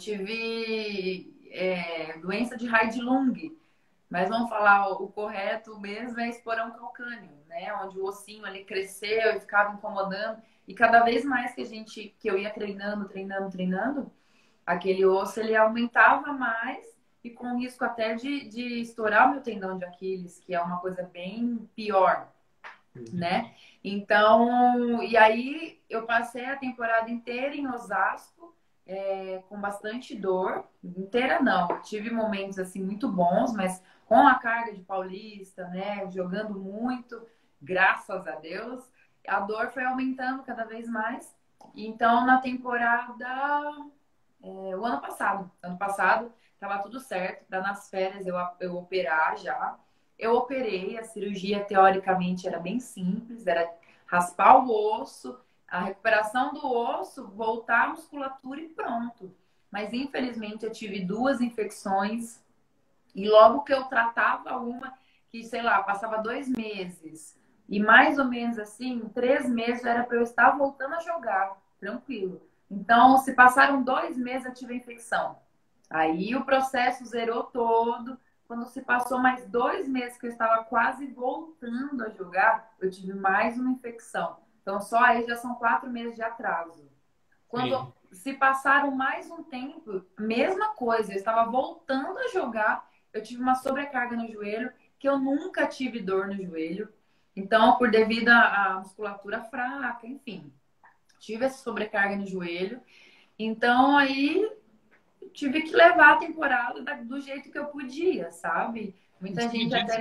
tive doença de Heidlung, mas vamos falar o correto mesmo é esporão calcâneo, né? Onde o ossinho ali cresceu e ficava incomodando. E cada vez mais que eu ia treinando, treinando, treinando, aquele osso ele aumentava mais e com risco até de estourar o meu tendão de Aquiles, que é uma coisa bem pior, né? Então, e aí eu passei a temporada inteira em Osasco, com bastante dor. Inteira não, tive momentos assim muito bons, mas com a carga de paulista, né? Jogando muito, graças a Deus, a dor foi aumentando cada vez mais. Então, na temporada o ano passado estava tudo certo, para nas férias eu operar já. Eu operei, a cirurgia teoricamente era bem simples, era raspar o osso, a recuperação do osso, voltar à musculatura e pronto. Mas infelizmente eu tive duas infecções e logo que eu tratava uma, que sei lá, passava 2 meses e mais ou menos assim, 3 meses era para eu estar voltando a jogar, tranquilo. Então, se passaram 2 meses, eu tive a infecção. Aí o processo zerou todo. Quando se passou mais 2 meses que eu estava quase voltando a jogar, eu tive mais uma infecção. Então, só aí já são 4 meses de atraso. Quando Sim. se passaram mais um tempo, mesma coisa, eu estava voltando a jogar, eu tive uma sobrecarga no joelho, que eu nunca tive dor no joelho. Então, por devido à musculatura fraca, enfim, tive essa sobrecarga no joelho. Então, aí tive que levar a temporada do jeito que eu podia, sabe? Muita Você me gente disse, até.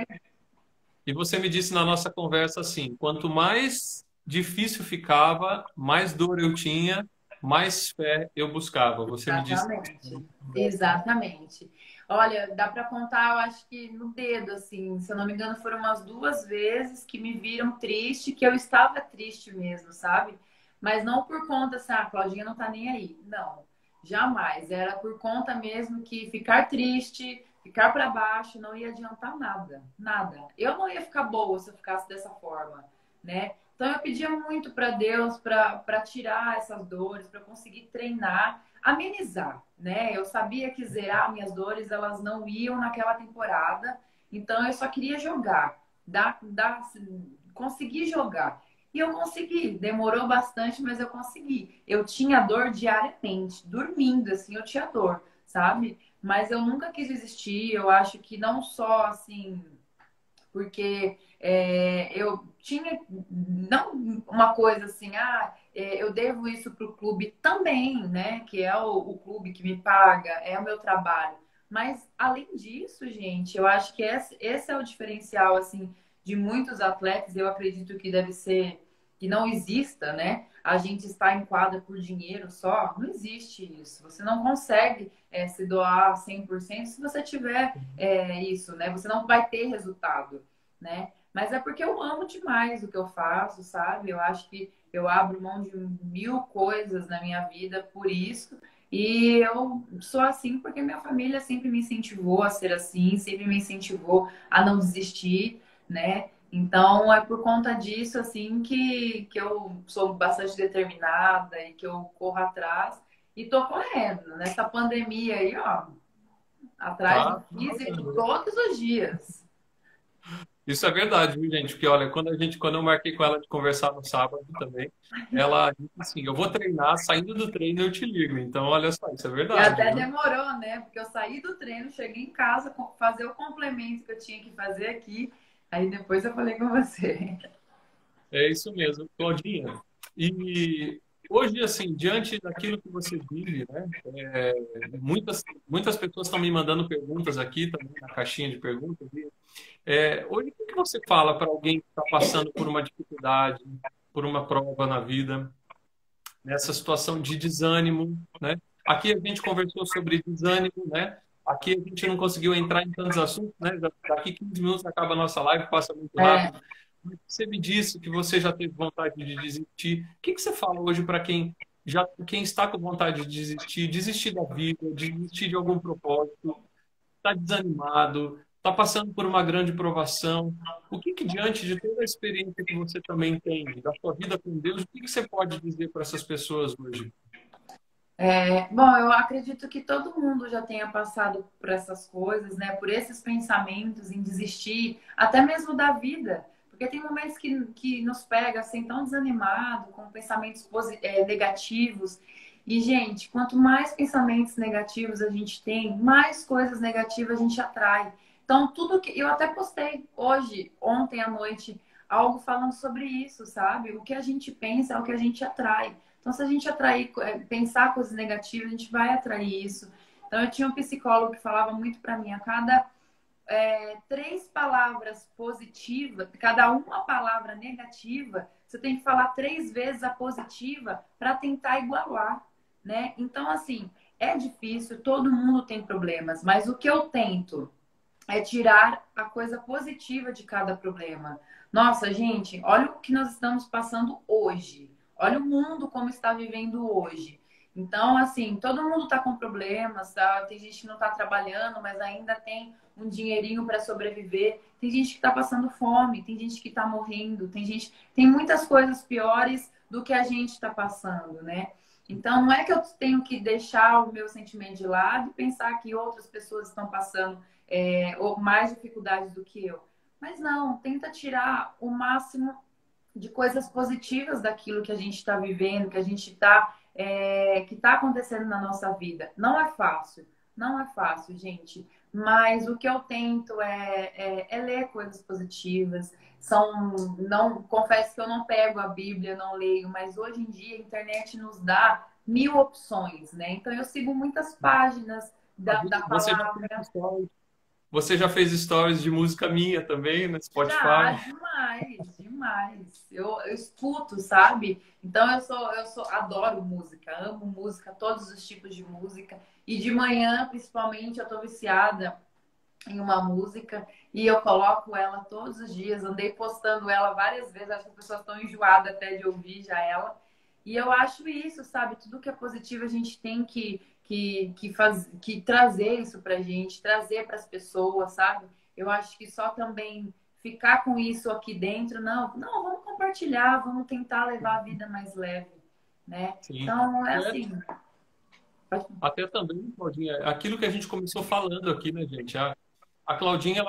e você me disse na nossa conversa assim, quanto mais difícil ficava, mais dor eu tinha, mais fé eu buscava. Você me disse na Exatamente. conversa, né? Exatamente. Olha, dá para contar, eu acho que no dedo, assim, se eu não me engano, foram umas 2 vezes que me viram triste, que eu estava triste mesmo, sabe? Mas não por conta, assim, a Claudinha não tá nem aí. Não, jamais. Era por conta mesmo que ficar triste, ficar para baixo, não ia adiantar nada. Nada. Eu não ia ficar boa se eu ficasse dessa forma, né? Então eu pedia muito para Deus para tirar essas dores, para conseguir treinar, amenizar, né? Eu sabia que zerar minhas dores, elas não iam naquela temporada, então eu só queria jogar, conseguir jogar. E eu consegui, demorou bastante, mas eu consegui. Eu tinha dor diariamente, dormindo, assim, eu tinha dor, sabe? Mas eu nunca quis desistir, eu acho que não só, assim, porque eu tinha não uma coisa assim, eu devo isso para o clube também, né? Que é o clube que me paga, é o meu trabalho. Mas além disso, gente, eu acho que esse é o diferencial assim de muitos atletas. Eu acredito que deve ser que não exista, né? A gente está em quadra por dinheiro só, não existe isso. Você não consegue se doar 100% se você tiver isso, né? Você não vai ter resultado, né? Mas é porque eu amo demais o que eu faço, sabe? Eu acho que eu abro mão de mil coisas na minha vida por isso. E eu sou assim porque minha família sempre me incentivou a ser assim, sempre me incentivou a não desistir, né? Então é por conta disso assim que eu sou bastante determinada e que eu corro atrás e tô correndo nessa pandemia aí, ó, atrás do Tá? físico todos os dias. Isso é verdade, viu, gente? Porque, olha, quando eu marquei com ela de conversar no sábado também, ela disse assim, eu vou treinar, saindo do treino eu te ligo. Então, olha só, isso é E verdade, até viu? demorou, né? Porque eu saí do treino, cheguei em casa, fazer o complemento que eu tinha que fazer aqui. Aí depois eu falei com você. É isso mesmo, Claudinha. E hoje, assim, diante daquilo que você vive, né? Muitas pessoas estão me mandando perguntas aqui também na caixinha de perguntas. Hoje, o que você fala para alguém que está passando por uma dificuldade, por uma prova na vida, nessa situação de desânimo, né? Aqui a gente conversou sobre desânimo, né? Aqui a gente não conseguiu entrar em tantos assuntos, né? Daqui 15 minutos acaba a nossa live, passa muito É, rápido. Você me disse que você já teve vontade de desistir. O que você fala hoje para quem está com vontade de desistir, desistir da vida, desistir de algum propósito, está desanimado, está passando por uma grande provação? Diante de toda a experiência que você também tem da sua vida com Deus, o que você pode dizer para essas pessoas hoje? bom, eu acredito que todo mundo já tenha passado por essas coisas, né? Por esses pensamentos em desistir, até mesmo da vida. Porque tem momentos que nos pega assim tão desanimado, com pensamentos negativos. E, gente, quanto mais pensamentos negativos a gente tem, mais coisas negativas a gente atrai. Então, tudo que. Eu até postei hoje, ontem à noite, algo falando sobre isso, sabe? O que a gente pensa é o que a gente atrai. Então, se a gente atrair, pensar coisas negativas, a gente vai atrair isso. Então, eu tinha um psicólogo que falava muito para mim, a cada três palavras positivas, cada uma palavra negativa, você tem que falar três vezes a positiva para tentar igualar, né? Então, assim, é difícil, todo mundo tem problemas, mas o que eu tento é tirar a coisa positiva de cada problema. Nossa, gente, olha o que nós estamos passando hoje. Olha o mundo como está vivendo hoje. Então, assim, todo mundo está com problemas, tá? Tem gente que não está trabalhando, mas ainda tem um dinheirinho para sobreviver. Tem gente que está passando fome, tem gente que está morrendo, tem muitas coisas piores do que a gente está passando, né? Então, não é que eu tenho que deixar o meu sentimento de lado e pensar que outras pessoas estão passando ou mais dificuldades do que eu. Mas não, tenta tirar o máximo de coisas positivas daquilo que a gente está vivendo, que está acontecendo na nossa vida. Não é fácil, não é fácil, gente. Mas o que eu tento é ler coisas positivas. Não, confesso que eu não pego a Bíblia, não leio, mas hoje em dia a internet nos dá mil opções, né? Então eu sigo muitas páginas da Você já fez palavra. stories, você já fez stories de música minha também no Já, Spotify? demais, demais. Eu escuto, sabe? Então adoro música, amo música, todos os tipos de música. E de manhã, principalmente, eu tô viciada em uma música e eu coloco ela todos os dias. Andei postando ela várias vezes, acho que as pessoas estão enjoadas até de ouvir já ela. E eu acho isso, sabe? Tudo que é positivo a gente tem que trazer isso pra gente, trazer para as pessoas, sabe? Eu acho que só também ficar com isso aqui dentro, não, vamos compartilhar, vamos tentar levar a vida mais leve, né? Sim. Então, é É, assim. até também, Claudinha, aquilo que a gente começou falando aqui, né, gente? A Claudinha,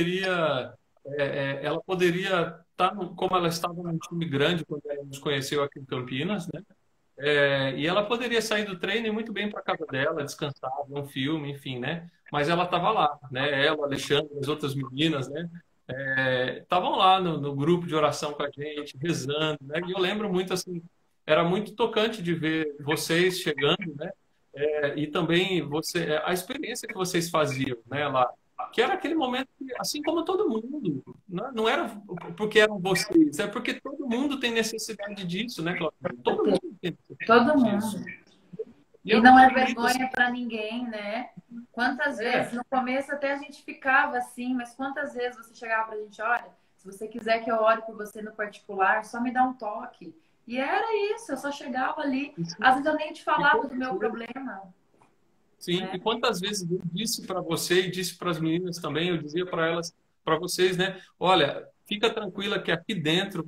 ela poderia estar, como ela estava num time grande quando ela nos conheceu aqui em Campinas, né? E ela poderia sair do treino e ir muito bem para casa dela, descansar, ver um filme, enfim, né? Mas ela estava lá, né? Ela, Alexandre, as outras meninas, né? Estavam lá no grupo de oração com a gente, rezando, né? E eu lembro muito assim, era muito tocante de ver vocês chegando, né? E também a experiência que vocês faziam, né? Lá, que era aquele momento, assim como todo mundo, não era porque eram vocês, é porque todo mundo tem necessidade disso, né, Claudinho? Todo mundo tem Todo necessidade disso. mundo. E é E não muito é bonito, assim, vergonha para ninguém, né? Quantas vezes, é, no começo até a gente ficava assim, mas quantas vezes você chegava pra gente, olha, se você quiser que eu ore por você no particular, só me dá um toque. E era isso, eu só chegava ali, Isso, às vezes eu nem te e falava do quantas meu vezes, problema, sim, né? e quantas vezes eu disse para você e disse para as meninas também, eu dizia para elas, para vocês, né? Olha, fica tranquila que aqui dentro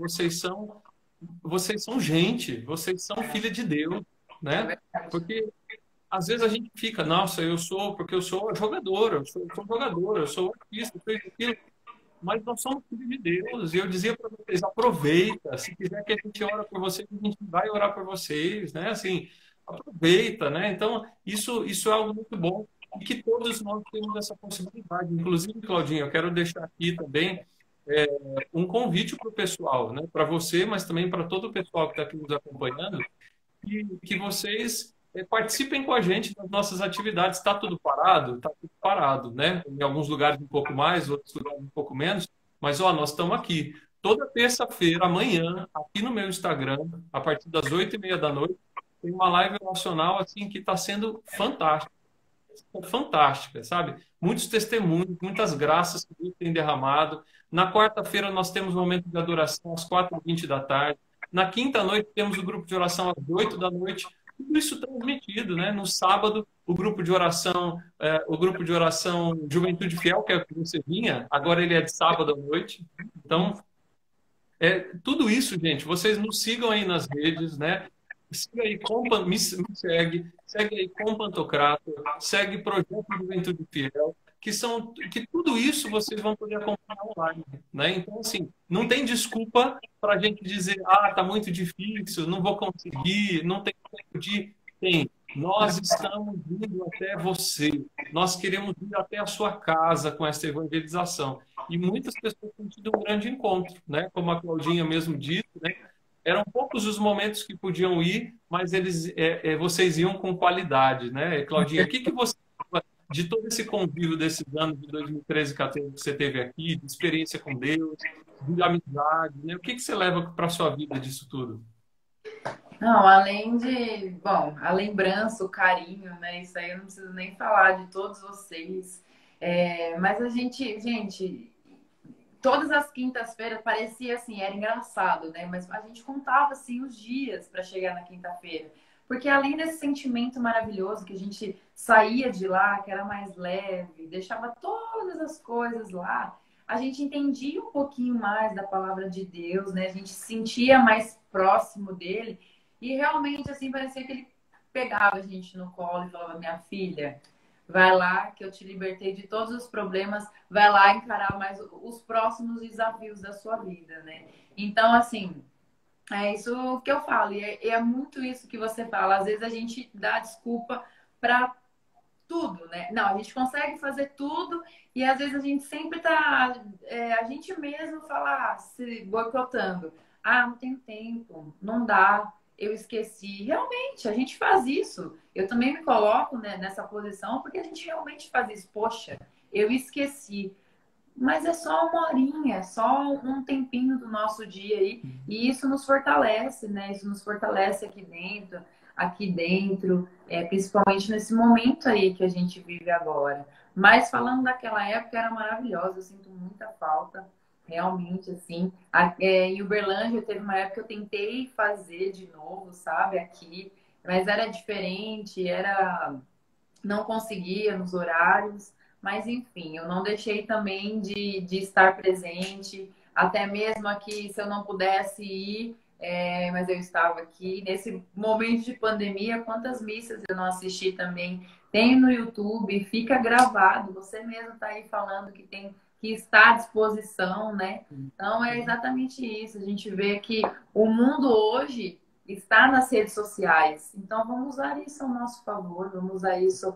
vocês são gente, vocês são filha de Deus, É né? verdade. Porque às vezes a gente fica, nossa, porque eu sou jogadora, eu sou jogadora, eu sou artista, eu sou isso, aquilo. Mas nós somos filhos de Deus. E eu dizia para vocês, aproveita. Se quiser que a gente ore por vocês, a gente vai orar por vocês, né? Assim, aproveita, né? Então, isso é algo muito bom e que todos nós temos essa possibilidade. Inclusive, Claudinho, eu quero deixar aqui também é, um convite para o pessoal, né? Para você, mas também para todo o pessoal que está aqui nos acompanhando, que vocês participem com a gente das nossas atividades. Está tudo parado? Está tudo parado, né? Em alguns lugares um pouco mais, outros lugares um pouco menos. Mas, ó, nós estamos aqui. Toda terça-feira, amanhã, aqui no meu Instagram, a partir das 8h30 da noite, tem uma live nacional assim que está sendo fantástica, fantástica, sabe? Muitos testemunhos, muitas graças que Deus tem derramado. Na quarta-feira nós temos um momento de adoração às 4h20 da tarde. Na quinta noite temos o grupo de oração às 8 da noite. Tudo isso transmitido, né? No sábado, o grupo de oração Juventude Fiel, que é o que você vinha, agora ele é de sábado à noite. Então, tudo isso, gente, vocês nos sigam aí nas redes, né? Siga aí, me segue aí com Pantocrator, segue Projeto Juventude Fiel, que tudo isso vocês vão poder acompanhar online, né? Então, assim, não tem desculpa para a gente dizer, tá muito difícil, não vou conseguir, não tem tempo de... Tem. Nós estamos indo até você, nós queremos ir até a sua casa com essa evangelização. E muitas pessoas têm tido um grande encontro, né? Como a Claudinha mesmo disse, né? Eram poucos os momentos que podiam ir, mas vocês iam com qualidade, né? Claudinha, o que que você, de todo esse convívio desses anos de 2013 e 2014 que você teve aqui, de experiência com Deus, de amizade, né? O que que você leva para a sua vida disso tudo? Não, além de, bom, a lembrança, o carinho, né? Isso aí eu não preciso nem falar de todos vocês. Mas a gente, todas as quintas-feiras parecia assim, era engraçado, né? Mas a gente contava assim os dias para chegar na quinta-feira. Porque além desse sentimento maravilhoso que a gente saía de lá, que era mais leve, deixava todas as coisas lá, a gente entendia um pouquinho mais da palavra de Deus, né? A gente se sentia mais próximo dele e realmente assim parecia que ele pegava a gente no colo e falava: "Minha filha, vai lá que eu te libertei de todos os problemas, vai lá encarar mais os próximos desafios da sua vida, né?" Então, assim, é isso que eu falo, e é muito isso que você fala. Às vezes a gente dá desculpa para tudo, né? Não, a gente consegue fazer tudo e às vezes a gente sempre tá, a gente mesmo fala, se boicotando. Não tenho tempo, não dá, eu esqueci. Realmente, a gente faz isso. Eu também me coloco, né, nessa posição porque a gente realmente faz isso. Poxa, eu esqueci. Mas é só uma horinha, é só um tempinho do nosso dia aí. E isso nos fortalece, né? Isso nos fortalece aqui dentro, principalmente nesse momento aí que a gente vive agora. Mas falando daquela época, era maravilhosa, eu sinto muita falta, realmente, assim. Em Uberlândia, teve uma época que eu tentei fazer de novo, sabe, aqui, mas era diferente, não conseguia nos horários, mas enfim, eu não deixei também de estar presente, até mesmo aqui, se eu não pudesse ir, mas eu estava aqui. Nesse momento de pandemia, quantas missas eu não assisti também? Tem no YouTube, fica gravado, você mesmo está aí falando que está à disposição, né? Então é exatamente isso. A gente vê que o mundo hoje está nas redes sociais. Então, vamos usar isso ao nosso favor, vamos usar isso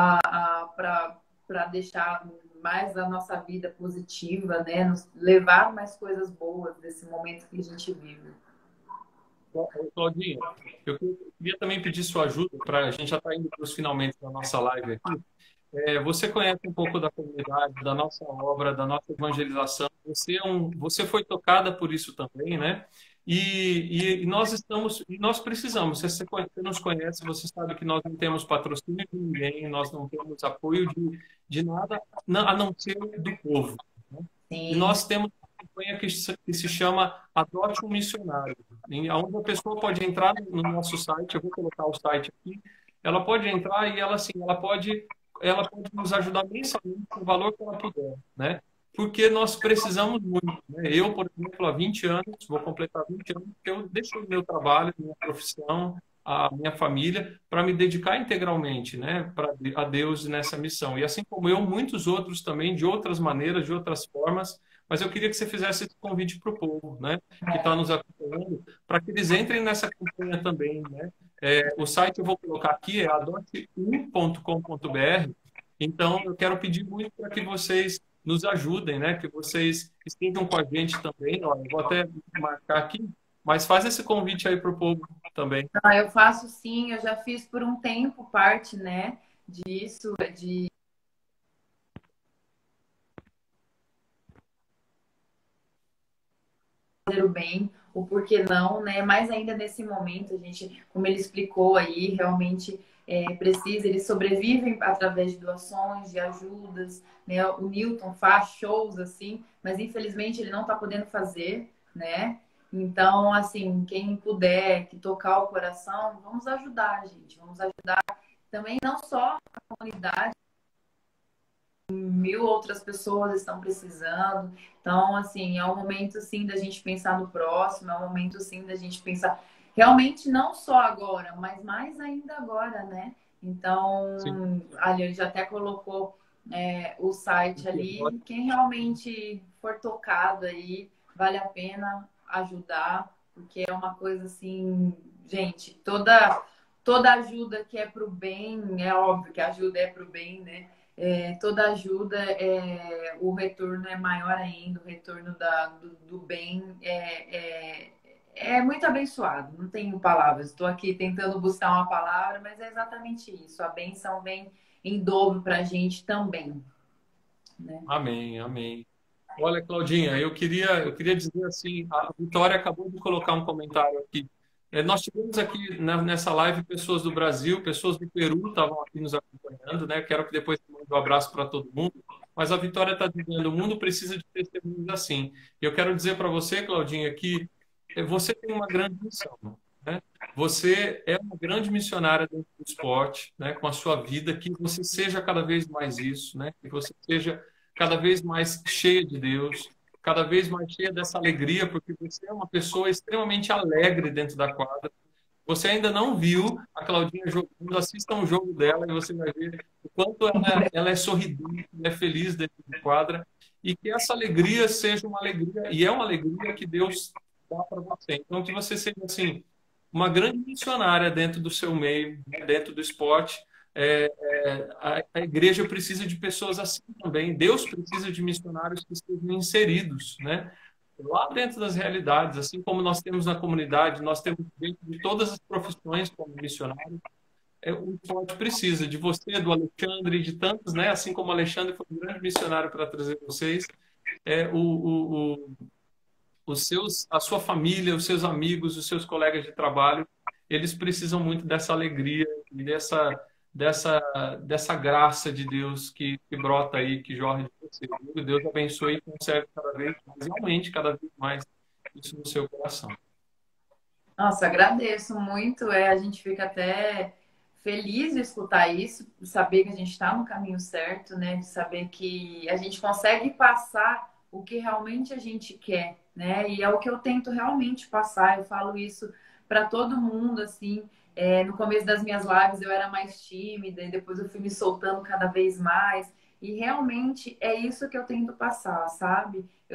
para deixar mais a nossa vida positiva, né? Nos levar mais coisas boas desse momento que a gente vive. Claudinha, eu queria também pedir sua ajuda para a gente já estar indo para os finalmente da nossa live aqui. Você conhece um pouco da comunidade, da nossa obra, da nossa evangelização. Você foi tocada por isso também, né? E nós precisamos. Você nos conhece, você sabe que nós não temos patrocínio de ninguém, nós não temos apoio de nada, a não ser do povo, né? E Sim, nós temos campanha que se chama Adote um Missionário, onde a pessoa pode entrar no nosso site, eu vou colocar o site aqui, ela pode entrar e ela, assim, ela pode nos ajudar mensalmente com o valor que ela puder, né? Porque nós precisamos muito, né? Eu, por exemplo, há 20 anos, vou completar 20 anos, que eu deixei o meu trabalho, minha profissão, a minha família, para me dedicar integralmente, né, a Deus nessa missão. E assim como eu, muitos outros também, de outras maneiras, de outras formas, mas eu queria que você fizesse esse convite para o povo, né, que está nos acompanhando, para que eles entrem nessa campanha também, né. O site eu vou colocar aqui, é adote1.com.br. Então, eu quero pedir muito para que vocês nos ajudem, né, que vocês estejam com a gente também. Ó, eu vou até marcar aqui, mas faz esse convite aí para o povo também. Ah, eu faço sim, eu já fiz por um tempo parte, né, disso, de fazer o bem, o porquê não, né? Mais ainda nesse momento, a gente, como ele explicou aí, realmente precisa, eles sobrevivem através de doações, de ajudas, né? O Newton faz shows assim, mas infelizmente ele não está podendo fazer, né? Então, assim, quem puder que tocar o coração, vamos ajudar, gente. Vamos ajudar também não só a comunidade, mil outras pessoas estão precisando. Então, assim, é um momento sim da gente pensar no próximo, é um momento sim da gente pensar realmente não só agora, mas mais ainda agora, né? Sim. Então, ali ele já até colocou o site ali. Quem realmente for tocado aí, vale a pena ajudar, porque é uma coisa assim, gente, toda ajuda que é para o bem, é óbvio que a ajuda é para o bem, né? Toda ajuda, o retorno é maior ainda, o retorno do bem é muito abençoado. Não tenho palavras, estou aqui tentando buscar uma palavra, mas é exatamente isso. A bênção vem em dobro para a gente também, né? Amém, amém. Olha, Claudinha, eu queria dizer assim, a Vitória acabou de colocar um comentário aqui. Nós tivemos aqui nessa live pessoas do Brasil, pessoas do Peru estavam aqui nos acompanhando, né? Quero que depois mande um abraço para todo mundo. Mas a Vitória está dizendo, o mundo precisa de testemunhos assim. E eu quero dizer para você, Claudinha, que você tem uma grande missão, né? Você é uma grande missionária dentro do esporte, né? Com a sua vida, que você seja cada vez mais isso, né? Que você seja cada vez mais cheia de Deus, cada vez mais cheia dessa alegria, porque você é uma pessoa extremamente alegre dentro da quadra. Você ainda não viu a Claudinha jogando, assista um jogo dela e você vai ver o quanto ela é sorridente, ela é feliz dentro de quadra, e que essa alegria seja uma alegria, e é uma alegria que Deus dá para você. Então, que você seja, assim, uma grande missionária dentro do seu meio, né, dentro do esporte. A igreja precisa de pessoas assim também. Deus precisa de missionários que estejam inseridos, né? Lá dentro das realidades, assim como nós temos na comunidade, nós temos dentro de todas as profissões como missionário. O esporte precisa de você, do Alexandre, de tantos, né? Assim como o Alexandre foi um grande missionário para trazer vocês, é, o, o, o, a sua família, os seus amigos, os seus colegas de trabalho, eles precisam muito dessa alegria e dessa graça de Deus que brota aí, que jorra de você. Que Deus abençoe e conserve cada vez mais, e aumente cada vez mais isso no seu coração. Nossa, agradeço muito. A gente fica até feliz de escutar isso, de saber que a gente está no caminho certo, né? De saber que a gente consegue passar o que realmente a gente quer, né? E é o que eu tento realmente passar. Eu falo isso para todo mundo, assim. No começo das minhas lives eu era mais tímida e depois eu fui me soltando cada vez mais. E realmente é isso que eu tento passar, sabe? Eu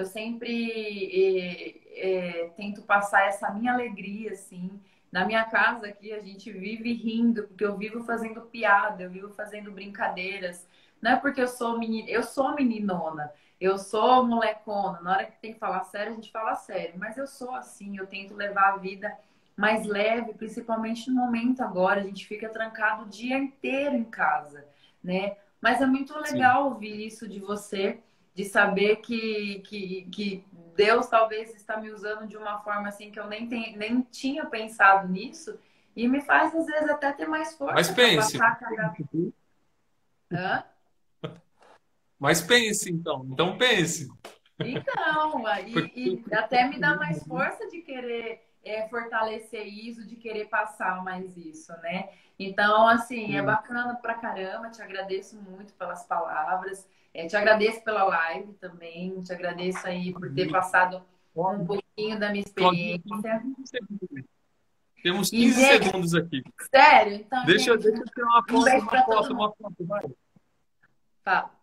sempre tento passar essa minha alegria, assim. Na minha casa aqui, a gente vive rindo, porque eu vivo fazendo piada, eu vivo fazendo brincadeiras. Não é porque eu sou meninona, eu sou molecona. Na hora que tem que falar sério, a gente fala sério. Mas eu sou assim, eu tento levar a vida mais leve, principalmente no momento agora. A gente fica trancado o dia inteiro em casa, né? Mas é muito Sim. legal ouvir isso de você, de saber que Deus talvez está me usando de uma forma assim que eu nem tinha pensado nisso, e me faz às vezes até ter mais Mas força para pense, passar cada. Hã? mas pense então. Então pense. Então, e até me dá mais força de querer fortalecer isso, de querer passar mais isso, né? Então, assim, é bacana pra caramba. Te agradeço muito pelas palavras. Te agradeço pela live também. Te agradeço aí por ter passado um pouquinho da minha Claudinha, experiência. temos E, 15 gente, segundos aqui. sério? Então, Deixa gente, eu ter uma um foto, beijo pra todo mundo. vai. Fala.